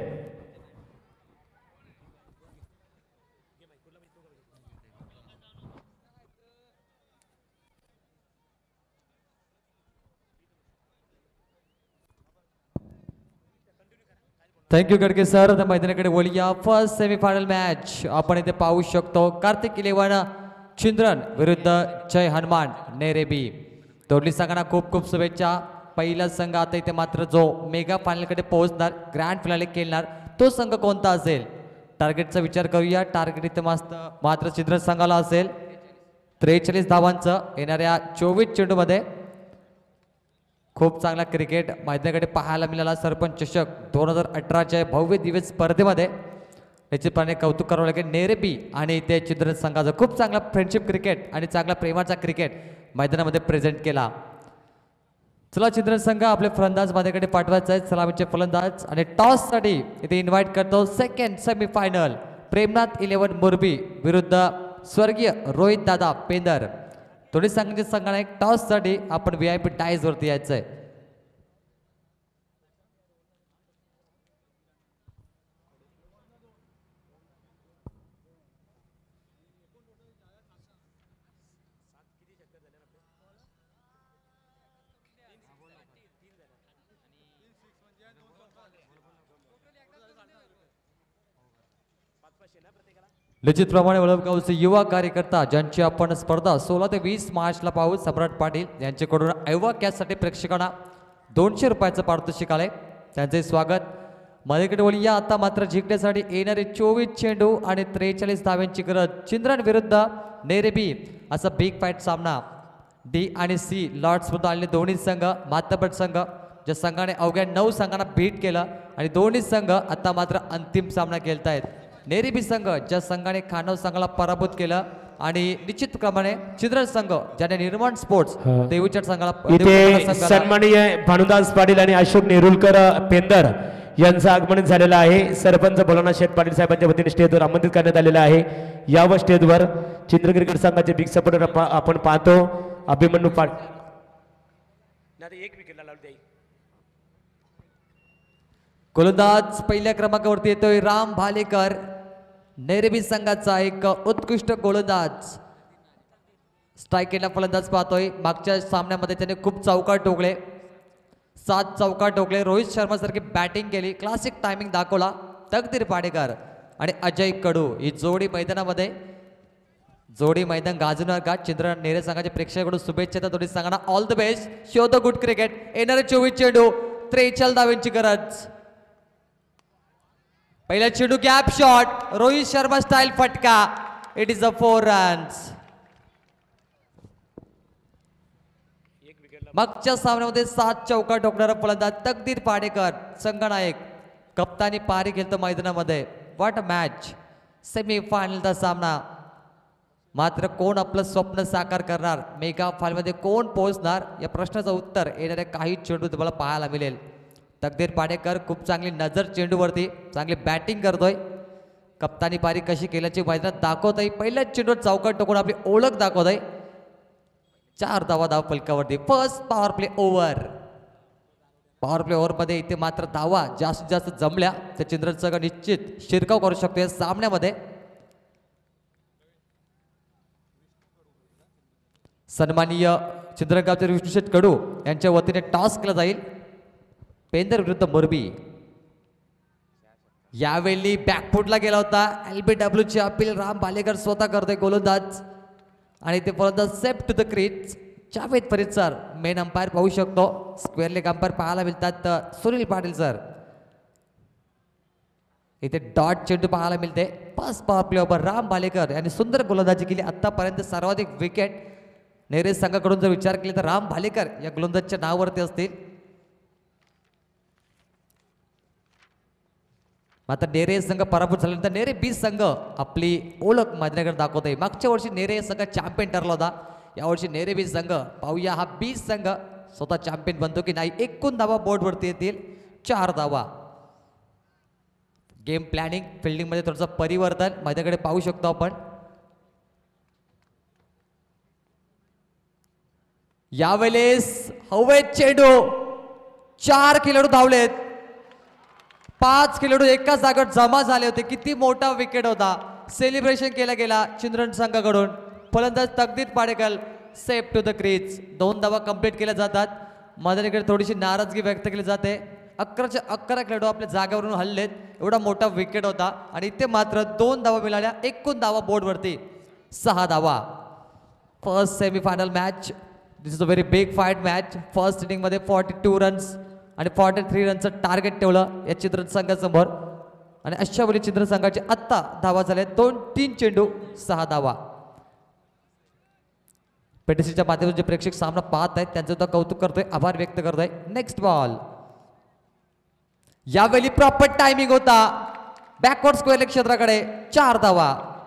Thank you Gadke sir. आता मैदानाकडे वळूया. फर्स्ट सेमीफायनल मॅच आपण इथे पाहू शकतो. कार्तिक इलेवन चिंद्रन विरुद्ध जय हनुमान नेरे बी. दोन्ही संघांना खूप खूप शुभेच्छा. पहिला संघ आता इथे मात्र जो मेगा फायनलकडे पोहोचणार ग्रँड फिनाले खेळणार तो संघ कोणता असेल टार्गेटचा विचार करूया. टार्गेट इथे मस्त मात्र चिंद्रन संघाला असेल त्रेचाळीस धावांचं येणाऱ्या चोवीस चेंडूमध्ये. खूप चांगला क्रिकेट मैदानाकडे पाहायला मिळाला. सरपंच चषक दोन हजार अठराच्या भव्य दिवस स्पर्धेमध्ये निश्चितपणे कौतुक करावं लागेल नेरे बी आणि ते चिंद्रन संघाचं खूप चांगला फ्रेंडशिप क्रिकेट आणि चांगला प्रेमाचा क्रिकेट मैदानामध्ये प्रेझेंट केला. चला चिंद्रन संघ आपले फलंदाज माझ्याकडे पाठवायचा आहे. सलामीचे फलंदाज आणि टॉस साठी इथे इन्व्हाइट करतो. Second semifinal Premnath eleven Murbi विरुद्ध स्वर्गीय रोहित दादा पेंदर. दोन्ही संघाच्या संघाने एक टॉस साठी आपण व्ही आय पी डायस वरती यायचं आहे. निश्चितप्रमाणे वळवगावचे युवा कार्यकर्ता ज्यांची आपण स्पर्धा सोळा ते वीस मार्चला पाहू सम्राट पाटील यांच्याकडून ऐवा कॅचसाठी प्रेक्षकांना दोनशे रुपयाचं पारितोषिक आलंय. त्यांचे स्वागत. माझ्याकडे वळूया. आता मात्र जिंकण्यासाठी येणारे चोवीस चेंडू आणि त्रेचाळीस धाव्यांची गरज. चिंद्रन विरुद्ध नेरे बी असा बिग फाईट सामना. डी आणि सी लॉर्ड्समधून आलेले दोन्ही संघ मातबर संघ ज्या संघाने अवघ्या नऊ संघांना बीट केलं आणि दोन्ही संघ आता मात्र अंतिम सामना खेळतायत. नेरे बी संघ ज्या संघाने खानव संघाला पराभूत केलं आणि निश्चितप्रमाणे चिंद्रन संघ ज्याने निर्माण स्पोर्ट्स देवीच्या संघाला इथे सन्माननीय भानुदास पाटील आणि अशोक नेरुलकर पेंदर यांचं आगमन झालेलं आहे. सरपंच बोलाना शेठ पाटील साहेबांच्या वतीने स्टेजवर आमंत्रित करण्यात आलेलं आहे. यावर स्टेजवर चिंद्रन क्रिकेट संघाचे बिग सपोर्टर आपण पाहतो अभिमन्यू पाटील. एक विकेटला लावली जाईल. गोलंदाज पहिल्या क्रमांकावरती येतोय राम भालेकर. नेरेबी संघाचा एक उत्कृष्ट गोलंदाज. स्ट्राईक केला फलंदाज पाहतोय. मागच्या सामन्यामध्ये त्याने खूप चौकार ठोकले. सात चौकार ठोकले. रोहित शर्मा सारखी बॅटिंग केली. क्लासिक टायमिंग दाखवला. तकदीर पाडेकर आणि अजय कडू ही जोडी मैदानामध्ये जोडी मैदान गाजवणार का. चिंद्रन नेरे संघाच्या प्रेक्षकांकडून शुभेच्छा. दोन्ही संघांना all the best. Show the good cricket. येणारे चोवीस चेंडू त्रेचाळीस धाव्यांची गरज. पहिला चेंडू gap shot Rohit Sharma style फटका. It is a four runs. मागच्या सामन्यामध्ये सात चौकार ठोकणारा फलंदाज तकदीर पाडेकर संघनायक कप्तानी पारी खेळतो मैदानामध्ये. What a match. सेमी फायनलचा सामना. मात्र कोण आपलं स्वप्न साकार करणार मेगा फायनलमध्ये कोण पोहोचणार या प्रश्नाचं उत्तर येणाऱ्या काही चेंडू तुम्हाला पाहायला मिळेल. तकदीर पाडेकर खूप चांगली नजर चेंडूवरती चांगली बॅटिंग करतोय. कप्तानी पारी कशी केल्याची मैदानात दाखवतोय. पहिल्याच चेंडूवर चौकार टोकून आपली ओळख दाखवतोय. चार धावा धाव फलकावरती. First power play over. Power play ओव्हरमध्ये इथे मात्र धावा जास्तीत जास्त जमल्या तर चिंद्रन संघ निश्चित शिरकाव करू शकतो या सामन्यामध्ये. सन्माननीय चिंद्रगावचे विष्णुशेठ कडू यांच्या वतीने टॉस केला जाईल. पेंदर विरुद्ध मुरबी. यावेळी बॅकफुटला गेला होता. एल बी डब्ल्यू ची अपील राम भालेकर स्वतः करतोय. गोलंदाज आणि ते परत safe to the crease Javed Farid sir main umpire पाहू शकतो. स्क्वेअर लेग अंपायर पाहायला मिळतात सुनील पाटील सर. इथे डॉट चेंडू पाहायला मिळते. पाच power play over Ram Bhalekar यांनी सुंदर गोलंदाजी केली. आतापर्यंत सर्वाधिक विकेट नेरे संघाकडून जर विचार केला तर राम भालेकर या गोलंदाजच्या नावावरती असतील. आता नेरे संघ पराभूत झाल्यानंतर नेरे बी संघ आपली ओळख मैदानाकडे दाखवत आहे. मागच्या वर्षी नेरे संघ चॅम्पियन ठरला होता. यावर्षी नेरे बी संघ पाहूया हा बी संघ स्वतः चॅम्पियन बनतो की नाही. एकूण धावा बोर्डवरती येतील चार धावा. गेम प्लॅनिंग फिल्डिंग मध्ये थोडंसं परिवर्तन मैदानाकडे पाहू शकतो आपण. यावेळेस हवेत चेंडू चार खेळाडू धावलेत. पाच खेळाडू एकाच जागेवर जमा झाले होते. किती मोठा विकेट होता. सेलिब्रेशन केला गेला चिंद्रन संघाकडून. फलंदाज Takdir Padekal safe to the crease. दोन धावा कंप्लीट केल्या जातात. मैदानाकडे थोडीशी नाराजगी व्यक्त केली जाते. अकराच्या अकरा खेळाडू आपल्या जागेवरून हल्लेत. एवढा मोठा विकेट होता आणि इथे मात्र दोन धावा मिळाल्या. एकूण धावा बोर्डवरती सहा धावा. First semifinal match. This is a very big fight match. First inning मध्ये फॉर्टी टू रन्स आणि फॉर्टी थ्री रनचं टार्गेट ठेवलं या चिंद्रन संघासमोर. आणि अशा वेळी चिंद्रन संघाचे आत्ता धावा झाले दोन तीन चेंडू सहा धावा. पेटीसीच्या माध्यमातून जे प्रेक्षक सामना पाहत आहेत त्यांचं सुद्धा कौतुक करतोय, आभार व्यक्त करतोय. Next ball. यावेळी प्रॉपर टायमिंग होता. बॅकवर्ड स्क्वेअर क्षेत्राकडे चार धावा.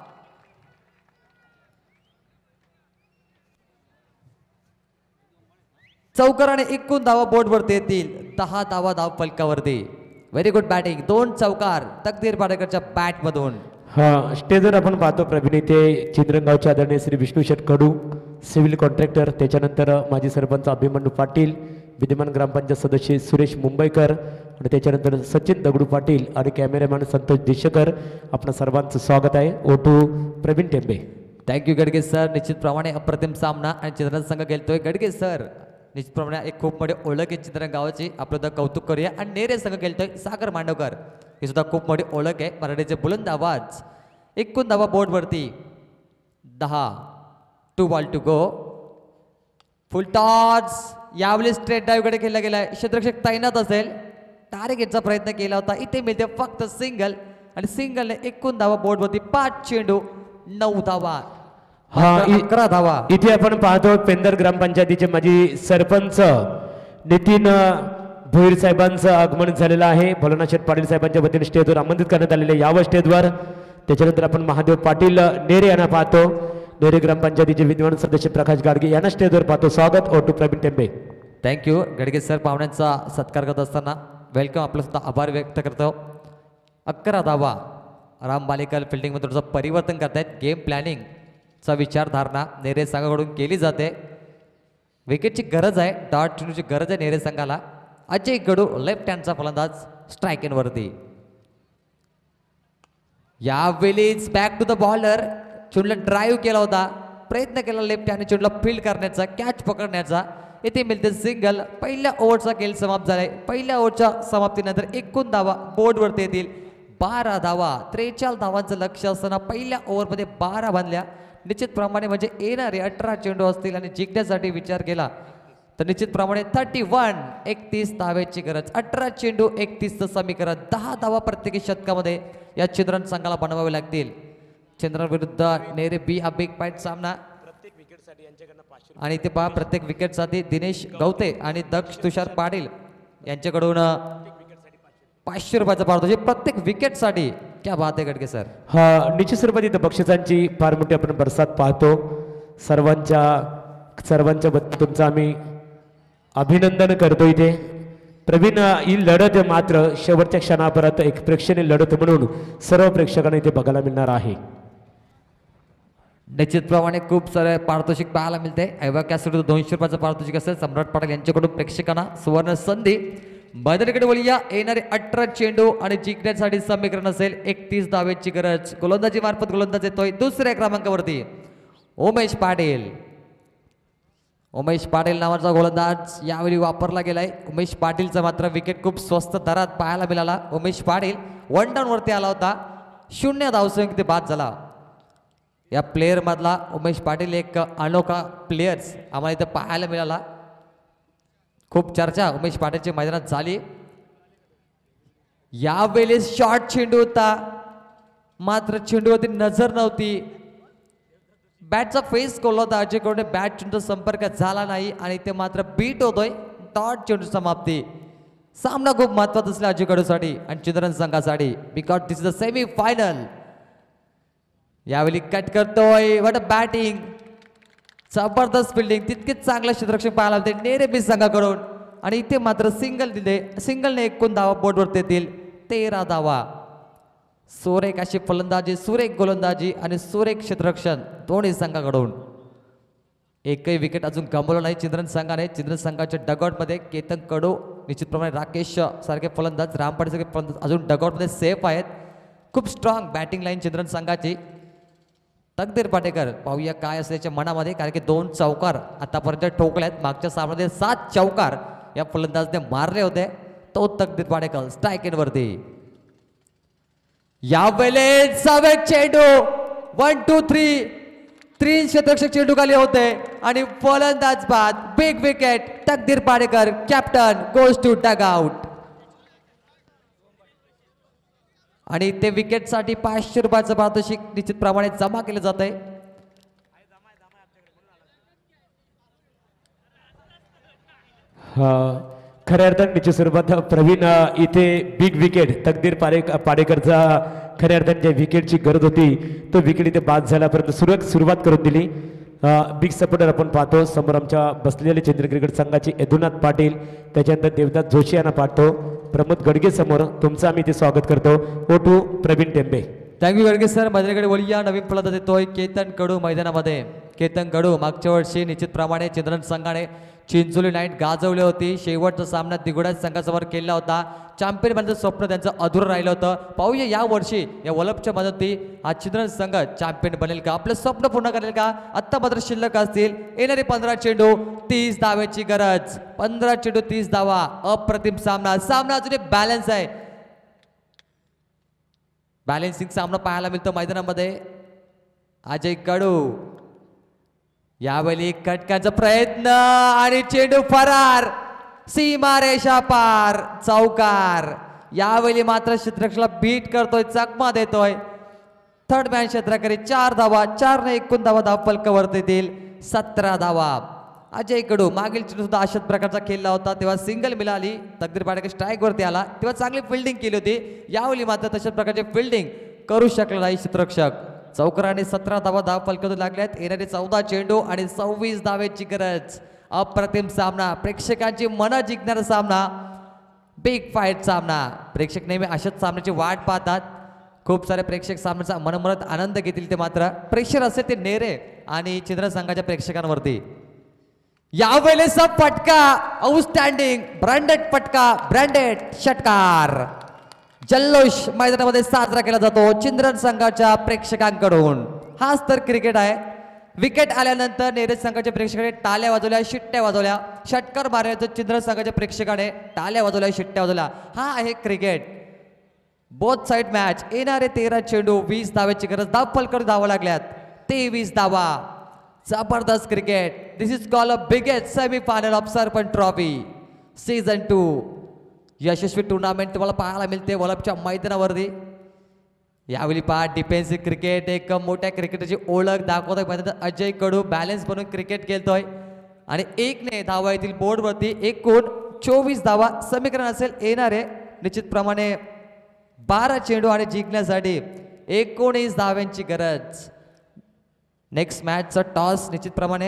चौकार आणि एकूण धावा बोर्डवरती येतील दहा धावा धाव फलकावरती. Very good batting. दोन चौकार तकदीर पाडेकरच्या बॅट मधून. हा स्टेजवर आपण पाहतो प्रवीण इथे चिंद्रगावचे आदरणीय श्री विष्णू शेठ कडू सिव्हिल कॉन्ट्रॅक्टर, त्याच्यानंतर माजी सरपंच अभिमन्यू पाटील, विद्यमान ग्रामपंचायत सदस्य सुरेश मुंबईकर आणि त्याच्यानंतर सचिन दगडू पाटील आणि कॅमेरामॅन संतोष देशकर. आपण सर्वांचं स्वागत आहे. O two Pravin Tembe. Thank you Gadge sir. निश्चितप्रमाणे अप्रतिम सामना आणि चिंद्रन संघ खेळतोय. गडगे सर निश्चितप्रमाणे एक खूप मोठी ओळख आहे चिंद्रन गावाची. आपलं कौतुक करूया. आणि नेरे संघ खेळतोय सागर मांडवकर. ही सुद्धा खूप मोठी ओळख आहे मराठीचे बुलंद आवाज. एकूण धावा बोर्डवरती दहा. Two ball to go. Full toss. यावेळी स्ट्रेट ड्राईव्ह कडे खेळला गेलाय. क्षेत्ररक्षक तैनात असेल. टार्गेटचा प्रयत्न केला होता. इथे मिळते फक्त सिंगल आणि सिंगलने एकूण धावा बोर्डवरती पाच चेंडू नऊ धावा. हा अकरा धावा. इथे आपण पाहतो पेंदर ग्रामपंचायतीचे माजी सरपंच नितीन भोईर साहेबांचं आगमन झालेलं आहे. भोलानाथ शेठ पाटील साहेबांच्या वतीने स्टेजवर आमंत्रित करण्यात आलेले यावं स्टेजवर. त्याच्यानंतर आपण महादेव पाटील नेरे यांना पाहतो. नेरे ग्रामपंचायतीचे विद्यमान सदस्य प्रकाश गाडगे यांना स्टेजवर पाहतो. स्वागत. O two Pravin Tembe. Thank you Gadge sir. पाहुण्यांचा सत्कार करत असताना वेलकम आपलं सुद्धा आभार व्यक्त करतो. अकरा धावा. राम बालेकर फिल्डिंगमध्ये थोडंसं परिवर्तन करतायत. गेम प्लॅनिंगचा विचारधारणा नेरे संघाकडून केली जाते. विकेटची गरज आहे. डॉट चेंडूची गरज आहे नेरे संघाला. अजय गडू लेफ्ट हँडचा फलंदाज स्ट्राईक इन वरती. यावेळीच बॅक टू द बॉलर. चेंडूला ड्राईव्ह केला होता. प्रयत्न केला लेफ्ट हँड चेंडूला फील्ड करण्याचा, कॅच पकडण्याचा. येथे मिळते सिंगल. पहिल्या ओव्हरचा खेळ समाप्त झालाय. पहिल्या ओव्हरच्या समाप्तीनंतर एकूण धावा बोर्डवरती येतील बारा धावा. त्रेचाळीस धावांचं लक्ष असताना पहिल्या ओव्हरमध्ये बारा बांधल्या. निश्चितप्रमाणे म्हणजे येणारे अठरा चेंडू असतील आणि जिंकण्यासाठी विचार केला तर निश्चितप्रमाणे थर्टी वन एकतीस धावेची गरज. अठरा चेंडू एकतीसचं समीकरण. दहा धावा प्रत्येकी शतकामध्ये या चिंद्रन संघाला बनवावे लागतील. चिंद्रन विरुद्ध नेरे बी हा बिग फाईट सामना. आणि ते पहा प्रत्येक विकेटसाठी दिनेश गवते आणि दक्ष तुषार पाटील यांच्याकडून पाचशे रुपयाचा पारितोषिक प्रत्येक विकेटसाठी. क्या बात आहे गडके सर. हा निश्चित स्वरूपात इथं बक्षिसांची फार मोठी आपण बरसात पाहतो. सर्वांच्या सर्वांच्या वतीने तुमचं आम्ही अभिनंदन करतो. इथे प्रवीण ही लढत मात्र शेवटच्या क्षणापर्यंत एक प्रेक्षणीय लढत म्हणून सर्व प्रेक्षकांना इथे बघायला मिळणार आहे. निश्चितप्रमाणे खूप सारे पारितोषिक पाहायला मिळते. ऐवक्यासाठी दोनशे रुपयाचं पारितोषिक असेल. सम्राट पाटील यांच्याकडून प्रेक्षकांना सुवर्ण संधी. मैदानाकडे वळूया. येणारे अठरा चेंडू आणि जिंकण्यासाठी समीकरण असेल एकतीस धावेची गरज. गोलंदाजी मार्फत गोलंदाज येतोय दुसऱ्या क्रमांकावरती उमेश पाटील. उमेश पाटील नावाचा गोलंदाज यावेळी वापरला गेलाय. उमेश पाटीलचा मात्र विकेट खूप स्वस्त दरात पाहायला मिळाला. उमेश पाटील वन डाऊन वरती आला होता. शून्य धावसंख्येत बाद झाला. या प्लेयर मधला उमेश पाटील एक अनोखा प्लेयर्स आम्हाला इथं पाहायला मिळाला. खूप चर्चा उमेश पाटीलची मैदानात झाली. यावेळेस शॉर्ट चेंडू होता मात्र चेंडूवरती नजर नव्हती. बॅटचा फेस कोल होता अजय कडून बॅट चेंडू संपर्क झाला नाही आणि ते मात्र बीट होतोय. डॉट चेंडू समाप्ती. सामना खूप महत्वाचा असला अजय कडूसाठी आणि चिंद्रन संघासाठी because this is the semi final. यावेळी कट करतोय. What a batting. जबरदस्त फिल्डिंग. तितकेच चांगलं क्षेत्ररक्षण पाहायला होते नेरे बी संघाकडून आणि इथे मात्र सिंगल दिले. सिंगलने एकूण धावा बोर्डवरती येतील तेरा धावा. सुरेख अशी फलंदाजी सुरेख गोलंदाजी आणि सुरेख क्षेत्ररक्षण दोन्ही संघाकडून. एकही विकेट अजून गमावलं नाही चिंद्रन संघाने. चिंद्रन संघाच्या डगआउटमध्ये केतन कडू निश्चितप्रमाणे राकेश सारखे फलंदाज रामपाडे सारखे फलंदाज अजून डगआउटमध्ये सेफ आहेत. खूप स्ट्रॉंग बॅटिंग लाईन चिंद्रन संघाची. तकदीर पाटेकर पाहूया काय असल्याच्या मनामध्ये कारण की दोन चौकार आतापर्यंत ठोकले आहेत. मागच्या सामन्यामध्ये सात चौकार या फलंदाजने मारले होते. तो तकदीर पाटेकर स्ट्राईक इन वरती. यावेळेस चेंडू वन टू थ्री तीन क्षेत्ररक्षक चेंडू खाली होते आणि फलंदाज बाद big wicket. Takdir Padekar captain goes to dugout आणि ते विकेट साठी पाचशे रुपयाचं पारितोषिक निश्चित प्रमाणे जमा केलं जात आहे. खऱ्या अर्थाने निश्चित स्वरूपात प्रवीण इथे बिग विकेट तकदीर पाडे पाडेकरचा खऱ्या अर्थाने ज्या विकेटची गरज होती तो विकेट इथे बाद झाल्यापर्यंत सुरुवात सुरुवात करून दिली. बिग सपोर्टर आपण पाहतो समोर आमच्या बसलेले चंद्र क्रिकेट संघाचे यदुनाथ पाटील त्याच्यानंतर देवदास जोशी यांना पाहतो. प्रमोद गडगे समोर तुमचं आम्ही इथे स्वागत करतो. O two Pravin Tembe. Thank you Gadge sir. मैदानाकडे वळूया. नवीन फलंदाज येतोय केतन कडू मैदानामध्ये. केतन कडू मागच्या वर्षी निश्चितप्रमाणे चिंद्रन संघाने चिंचोली नाईट गाजवली होती. शेवटचा सामना दिगुडाज संघासमोर केला होता. चॅम्पियन बनण्याचं स्वप्न त्यांचं अधुरं राहिलं होतं. पाहूया या वर्षी या वलपच्या मदती हा चिंद्रन संघ चॅम्पियन बनेल का आपलं स्वप्न पूर्ण करेल का. आत्ता मात्र शिल्लक असतील येणारे पंधरा चेंडू तीस धाव्याची गरज. पंधरा चेंडू तीस धावा. अप्रतिम सामना. सामना अजून एक बॅलन्स आहे. बॅलेन्सिंग सामना पाहायला मिळतो मैदानामध्ये. अजय कडू यावेळी कटकाचा प्रयत्न आणि चेंडू फरार. सीमा रेषा पार. चौकार. यावेळी मात्र क्षेत्ररक्षणाला बीट करतोय चकमा देतोय. थर्ड मॅन क्षेत्राकडे चार धावा. चार ने एकूण धावा धाव फलकावरती येतील सतरा धावा. अजय कडू मागील चेंडू सुद्धा अशाच प्रकारचा खेळला होता तेव्हा सिंगल मिळाली. तकदीर पाडेकर स्ट्राईक वरती आला तेव्हा चांगली फिल्डिंग केली होती. यावेळी मात्र तशाच प्रकारची फिल्डिंग करू शकला नाही क्षेत्ररक्षक. चौकाराने सतरा धावा धाव फलकावर लागल्यात. येणारे चौदा चेंडू आणि सव्वीस धावेची गरज. अप्रतिम सामना. प्रेक्षकांची मनं जिंकणारा सामना. बिग फाईट सामना. प्रेक्षक नेहमी अशाच सामन्याची वाट पाहतात. खूप सारे प्रेक्षक सामन्याचा मनमनत आनंद घेतील. ते मात्र प्रेक्षर असेल ते नेरे आणि चिंद्रन संघाच्या प्रेक्षकांवरती. यावेळेचा फटका आउटस्टँडिंग ब्रँडेड फटका ब्रँडेड षटकार जल्लोष मैदानामध्ये साजरा केला जातो चिंद्रन संघाच्या प्रेक्षकांकडून. हाच तर क्रिकेट आहे. विकेट आल्यानंतर नेरे संघाच्या प्रेक्षकाने टाळ्या वाजवल्या शिट्ट्या वाजवल्या. षटकार मारल्यानंतर चिंद्रन संघाच्या प्रेक्षकाने टाळ्या वाजवल्या शिट्ट्या वाजवल्या. हा आहे क्रिकेट. Both side match. येणारे तेरा चेंडू वीस धाव्याची गरज. धाव फलकावर धावा लागल्यात तेवीस धावा. जबरदस्त cricket. This is call a biggest semi final of sarpanch trophy season two. यशस्वी टुर्नामेंट तुम्हाला पाहायला मिळते वलपच्या मैदानावरती. यावेळी पहा डिफेन्सिव्ह क्रिकेट एक मोठ्या क्रिकेटची ओळख दाखवतोय मैदानात. अजय कडू बॅलन्स बनवून क्रिकेट खेळतोय आणि एकने धावा येतील बोर्डवरती. एकूण चोवीस धावा समीकरण असेल. येणारे निश्चितप्रमाणे बारा चेंडू आणि जिंकण्यासाठी एकोणीस धाव्यांची गरज. नेक्स्ट मॅचचा टॉस निश्चितप्रमाणे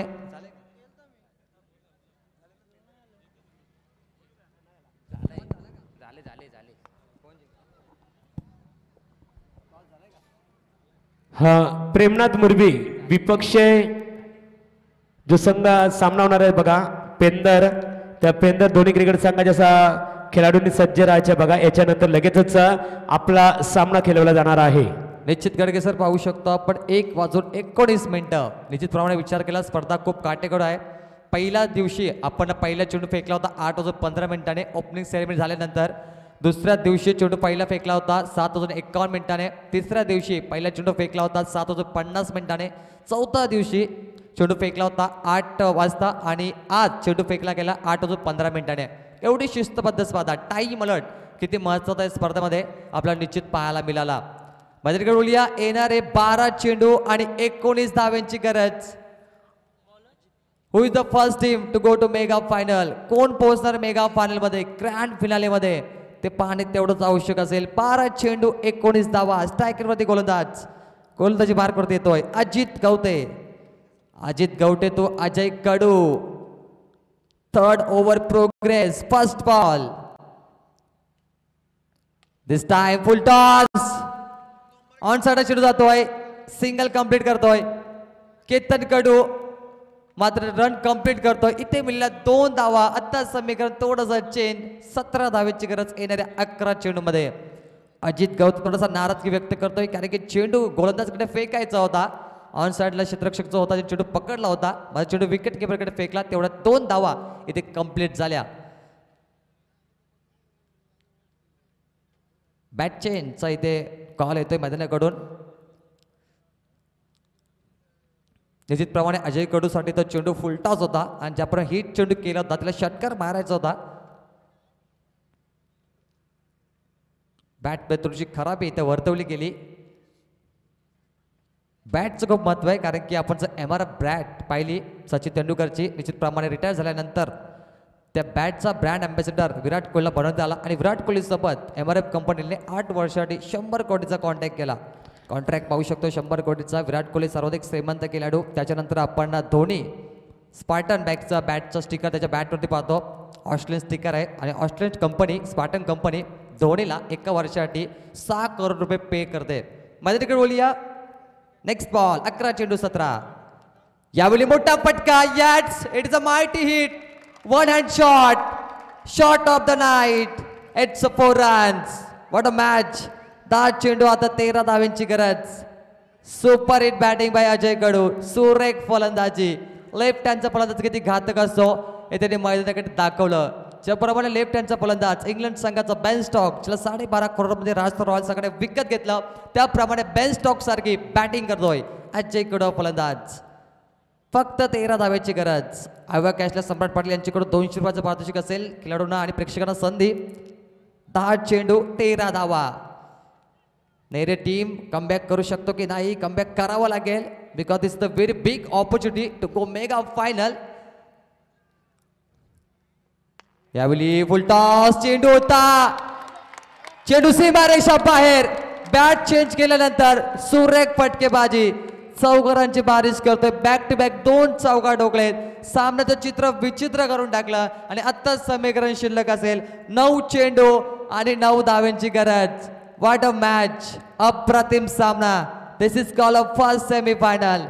हा प्रेमनाथ मुरबी विपक्ष जो संघ सामना होणार आहे बघा पेंदर. त्या पेंदर दोन्ही क्रिकेट संघाच्या असा खेळाडूंनी सज्ज राहायच्या बघा. याच्यानंतर लगेचच आपला सामना खेळवला जाणार आहे. निश्चित गडगे सर पाहू शकतो आपण एक वाजून एकोणीस मिनिटं निश्चितप्रमाणे विचार केला. स्पर्धा खूप काटेकोर आहे. पहिल्या दिवशी आपण पहिला चेंडू फेकला होता आठ वाजून पंधरा मिनिटाने ओपनिंग सेरेमनी झाल्यानंतर. दुसऱ्या दिवशी चेंडू पहिला फेकला होता सात वाजून एक्कावन्न मिनिटाने, तिसऱ्या दिवशी पहिला चेंडू फेकला होता सात वाजून पन्नास मिनिटाने, चौथ्या दिवशी चेंडू फेकला होता आठ वाजता आणि आज चेंडू फेकला गेला आठ वाजून पंधरा मिनिटाने. एवढी शिस्तबद्ध स्पर्धा, टाईम अलर्ट किती महत्त्वाचा आहे स्पर्धेमध्ये आपल्याला निश्चित पाहायला मिळाला. माझ्याकडे बोलूया येणारे बारा चेंडू आणि एकोणीस धाव्यांची गरज. Who is the first team to go to mega final? कोण पोहोचणार मेगा फायनल मध्ये, ग्रँड फिनाले मध्ये, ते पाहणे तेवढंच आवश्यक असेल. बारा चेंडू एकोणीस धावा. स्ट्रायकर वरती गोलंदाज, गोलंदाजी मार्क वरती येतोय अजित गवटे. अजित गवटे तो Ajay Kadu. Third over progress, first ball. This time full toss. On side चेंडू जातोय, सिंगल कंप्लीट करतोय केतन कडू, मात्र रन कंप्लीट करतोय. इथे मिळाल्या दोन धावा. आता समीकरण थोडंसं चेंज. सतरा धावेची गरज येणाऱ्या अकरा चेंडू मध्ये. अजित गौतम थोडासा नाराजगी व्यक्त करतोय कारण की चेंडू गोलंदाजकडे फेकायचा होता. ऑन साइडला क्षेत्ररक्षक जो होता चेंडू पकडला होता, माझा चेंडू विकेट किपरकडे फेकला. तेवढ्या दोन धावा इथे कंप्लीट झाल्या. बॅट चेंजचा इथे कॉल येतोय मैदानाकडून. निश्चितप्रमाणे अजय कडूसाठी तो चेंडू फुलटाच होता आणि ज्याप्रमाणे हिट चेंडू केला होता त्याला षटकार मारायचा होता. बॅट थोडीशी खराब आहे, इथे वर्तवली गेली. बॅटचं खूप महत्व आहे कारण की आपण जर एम आर एफ बॅट पाहिली सचिन तेंडुलकरची, निश्चितप्रमाणे रिटायर झाल्यानंतर त्या बॅटचा ब्रँड अँबॅसेडर विराट कोहलीला बनवण्यात आला आणि विराट कोहली सोबत एम आर एफ कंपनीने आठ वर्षासाठी शंभर कोटीचा कॉन्ट्रॅक्ट केला. कॉन्ट्रॅक्ट पाहू शकतो शंभर कोटीचा. विराट कोहली सर्वाधिक श्रीमंत खेळाडू. त्याच्यानंतर आपण धोनी स्पार्टन बॅगचा बॅटचा स्टिकर त्याच्या बॅटवरती पाहतो. ऑस्ट्रेलियन स्टिकर आहे आणि ऑस्ट्रेलियन कंपनी स्पार्टन कंपनी धोनीला एका वर्षासाठी सहा करोड रुपये पे करते. माझ्या तिकडे बोलूया नेक्स्ट बॉल. अकरा चेंडू सतरा. यावेळी मोठा फटका. Yes it is a mighty hit. One hand shot, shot of the night. It's a four runs. What a match. दहा चेंडू आता तेरा धाव्यांची गरज. Super hit batting by Ajay Kadu. सुरेख फलंदाजी. लेफ्ट हँडचा फलंदाज किती घातक असतो हे त्याने मैदानाकडे दाखवलं. ज्याप्रमाणे लेफ्ट हँडचा फलंदाज इंग्लंड संघाचा बेन स्टॉक ज्याला साडेबारा करोडमध्ये राजस्थान रॉयल संघाने विकत घेतलं, त्याप्रमाणे बेन स्टॉक सारखी बॅटिंग करतोय अजय कडू फलंदाज. फक्त तेरा धाव्याची गरज. आव्या कॅशला सम्राट पाटील यांच्याकडून दोनशे रुपयाचं पारितोषिक असेल. खेळाडूंना आणि प्रेक्षकांना संधी. दहा चेंडू तेरा धावा. नेरे टीम कमबॅक करू शकतो की नाही? कमबॅक करावं लागेल because this the very big opportunity to go mega final. यावेळी फुल टॉस. चेंडू होता, चेंडू सीमारेषा बाहेर. बॅट चेंज केल्यानंतर सुरेख फटकेबाजी. चौकारांची बारिश करतोय. बॅक टू बॅक दोन चौका ठोकलेत. सामन्याचं चित्र विचित्र करून टाकलं आणि आत्ताच समीकरण शिल्लक असेल नऊ चेंडू आणि नऊ धाव्यांची गरज. What a match. अप्रतिम सामना. This is call of first semifinal.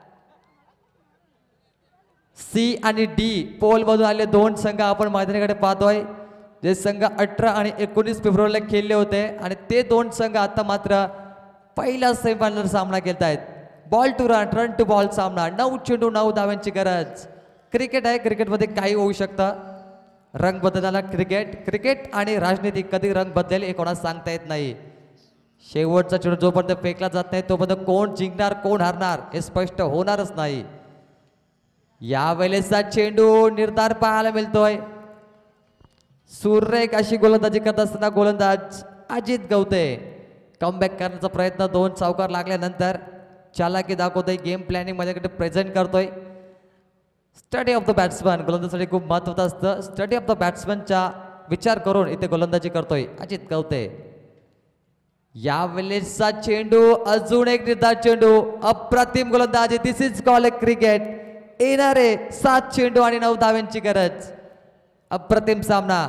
C आणि डी पोल मधून आलेले दोन संघ आपण मैदानाकडे पाहतोय. जे संघ अठरा आणि एकोणीस फेब्रुवारीला खेळले होते आणि ते दोन संघ आता मात्र पहिला सेमीफायनल सामना खेळत आहेत. Ball to run, run to ball सामना. नऊ चेंडू नऊ धाव्यांची गरज. क्रिकेट आहे, क्रिकेटमध्ये काही होऊ शकतं. रंग बदलला क्रिकेट. क्रिकेट आणि राजनीती कधी रंग बदलेल हे कोणाला सांगता येत नाही. शेवटचा चेंडू जोपर्यंत फेकला जात नाही तोपर्यंत कोण जिंकणार कोण हारणार हे स्पष्ट होणारच नाही. यावेळेसचा चेंडू निर्धार पाहायला मिळतोय. सुरेख अशी गोलंदाजी करत असताना गोलंदाज अजित गवते कमबॅक करण्याचा प्रयत्न. दोन चौकार लागल्यानंतर चालाकी दाखवतोय. गेम प्लॅनिंग माझ्याकडे प्रेझेंट करतोय. स्टडी ऑफ द बॅट्समन गोलंदाजीसाठी खूप महत्त्वाचं असतं. स्टडी ऑफ द बॅट्समनचा विचार करून इथे गोलंदाजी करतोय अजित गवते. यावेळेसचा चेंडू अजून एक निर्धार चेंडू. अप्रतिम गोलंदाजी. This is call a cricket. येणारे सात चेंडू आणि नऊ धाव्यांची गरज. अप्रतिम सामना.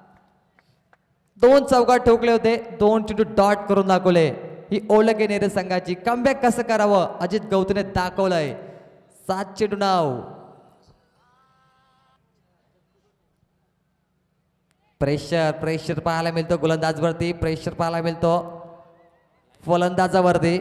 दोन चौकार ठोकले होते, दोन चेंडू डॉट करून दाखवले. ही ओळख आहे नेरे संघाची. कमबॅक कसं करावं अजित गवतेने दाखवलंय. सात चेंडू नाव. प्रेशर प्रेशर पाहायला मिळतो गोलंदाजवरती. प्रेशर पाहायला मिळतो फलंदाजावरती.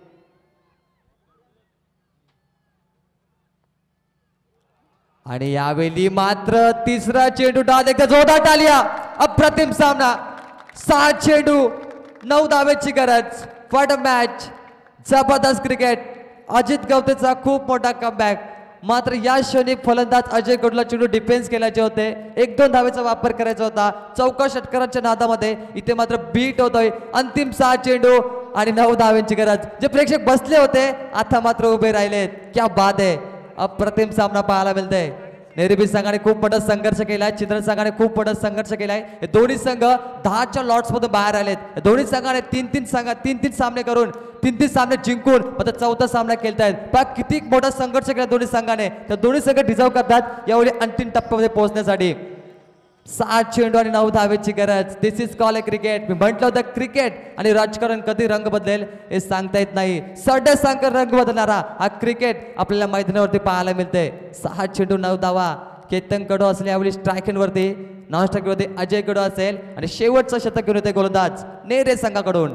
आणि यावेळी मात्र तिसरा चेंडू डाव. एकदा जोरदार टाळ्या. अप्रतिम सामना. सहा चेंडू नऊ धावेची गरज. What a match. जबरदस्त क्रिकेट. अजित गवतेचा खूप मोठा कमबॅक. मात्र या क्षणी फलंदाज अजय कडूला चेंडू डिफेन्स केल्याचे होते. एक दोन धावेचा वापर करायचा होता. चौका षटकाराच्या नादामध्ये इथे मात्र बीट होतोय. अंतिम सहा चेंडू आणि नऊ धावेची गरज. जे प्रेक्षक बसले होते आता मात्र उभे राहिलेत. क्या बात आहे. अप्रतिम सामना पाहायला मिळतोय. नेरेबी संघाने खूप मोठा संघर्ष केलाय. चिंद्रन संघाने खूप मोठा संघर्ष केलाय. हे दोन्ही संघ दहाच्या लॉट्स मधून बाहेर आलेत. दोन्ही संघाने तीन तीन संघ तीन तीन सामने करून तीन तीन सामने जिंकून आता चौथा सामना खेळतायत. पहा किती मोठा संघर्ष केला दोन्ही संघाने. तर दोन्ही संघ डिझर्व करतात यावेळी अंतिम टप्प्यामध्ये पोहोचण्यासाठी. सहा चेंडू आणि नऊ धावेची गरज. This is call a cricket. मी म्हटलं होतं क्रिकेट आणि राजकारण कधी रंग बदलेल हे सांगता येत नाही. सड्या सांग रंग बदलणारा हा क्रिकेट आपल्याला मैदानावरती पाहायला मिळते. सहा चेंडू नऊ धावा. केतन कडू असेल यावेळी स्ट्रायक वरती. नॉन स्ट्रायक वरती अजय कडू असेल आणि शेवटचं शतक घेऊन येते गोलंदाज नेरे संघाकडून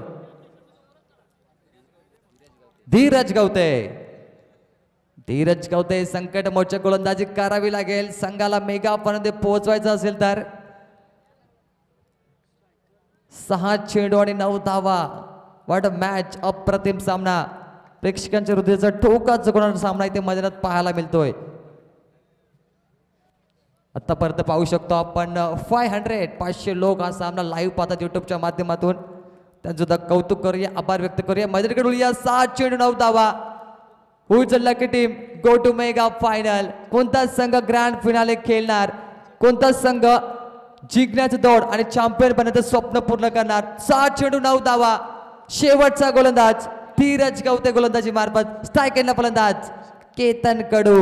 धीरज गवते. धीरज गवते संकट मोर्चा गोलंदाजी करावी लागेल. संघाला मेगा पर्यंत पोहोचवायचं असेल तर. सहा चेंडू आणि नऊ धावा. What a match. अप्रतिम सामना. प्रेक्षकांच्या हृदयाचा ठोका चुकवणारा सामना इथे मैदानात पाहायला मिळतोय. आतापर्यंत पाहू शकतो आपण फाय हंड्रेड पाचशे लोक हा सामना लाईव्ह पाहतात युट्यूबच्या माध्यमातून. त्यांचं सुद्धा कौतुक करूया. आभार व्यक्त करूया. मैदानाकडे उडूया. सहा चेंडू नऊ धावा. Who is a lucky team go to mega final. कोणता संघ ग्रँड फिनाले खेळणार. कोणता संघ जिंकण्याचं दौड आणि चॅम्पियन बनण्याचं स्वप्न पूर्ण करणार. सहा चेंडू नऊ धावा. शेवटचा गोलंदाज धीरज गवते गोलंदाजी मार्फत. स्ट्राईक केला फलंदाज केतन कडू.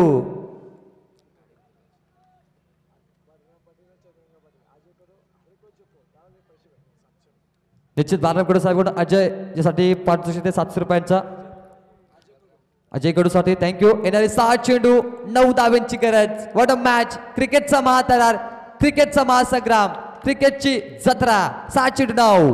निश्चित बाराकडू साहेब अजय ज्यासाठी पारितोषिक सातशे रुपयांचा. अजय कडूसाठी थँक्यू. येणारे सहा चेंडू नऊ धाव्यांची गरज. What a match. क्रिकेटचा महातरार. क्रिकेटचा महासंग्राम. क्रिकेटची जत्रा. सहा चेंडू नऊ.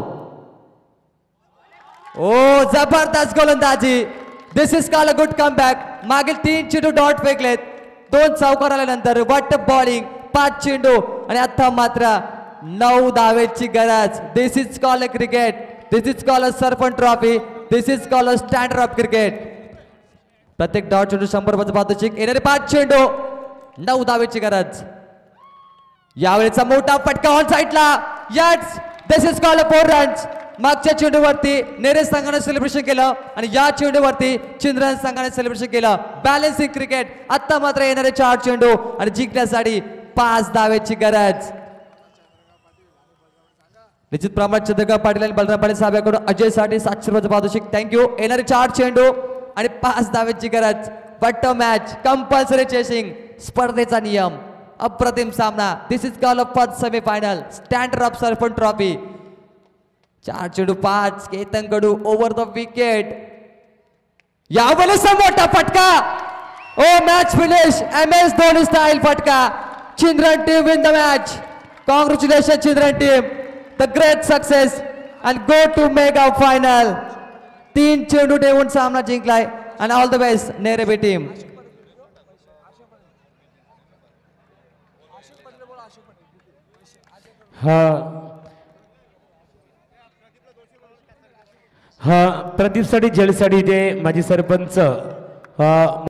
ओ जबरदस्त गोलंदाजी. This is call a good comeback. मागील तीन चेंडू डॉट फेकलेत. दोन चौकार आल्यानंतर व्हॉट अ बॉलिंग. पाच चेंडू आणि आता मात्र नऊ धावेची गरज. This is call a cricket. This is call a Sarpanch trophy. This is call a standard of cricket. प्रत्येक डाव चेंडू शंभर रुपयाचा पारितोषिक. येणारे पाच चेंडू नऊ धावेची गरज. यावेळेचा मोठा फटका ऑन साईडला. यट्स. This is call a four runs. मागच्या चेंडूवरती नेरे संघाने सेलिब्रेशन केलं आणि या चेंडूवरती चिंद्रन संघाने सेलिब्रेशन केलं. Balancing cricket. आता मात्र येणारे चार चेंडू आणि जिंकण्यासाठी पाच धावेची गरज. निश्चित प्रमाणात चंद्रकांत पाटील आणि बलराम पाटील साहेबांकडून अजय साठी सातशे रुपयाचं पारितोषिक. थँक्यू. येणारे चार चेंडू आणि पाच धावेची गरज. But match compulsory chasing. स्पर्धेचा नियम. अप्रतिम सामना. This is call of first semifinal standard of sarpanch trophy. चार चेंडू पाच. Ketan Kadu over the wicket. यावेळेस मोठा फटका. Oh match finish. M S Dhoni style फटका. Chindran team win the match. Congratulation Chindran team. The great success and go to mega final. तीन चेंडू ठेवून सामना जिंकलाय आणि ऑल द बेस्ट नेरेबी टीम. हा हा प्रदीप साठी जलसाठी ते माजी सरपंच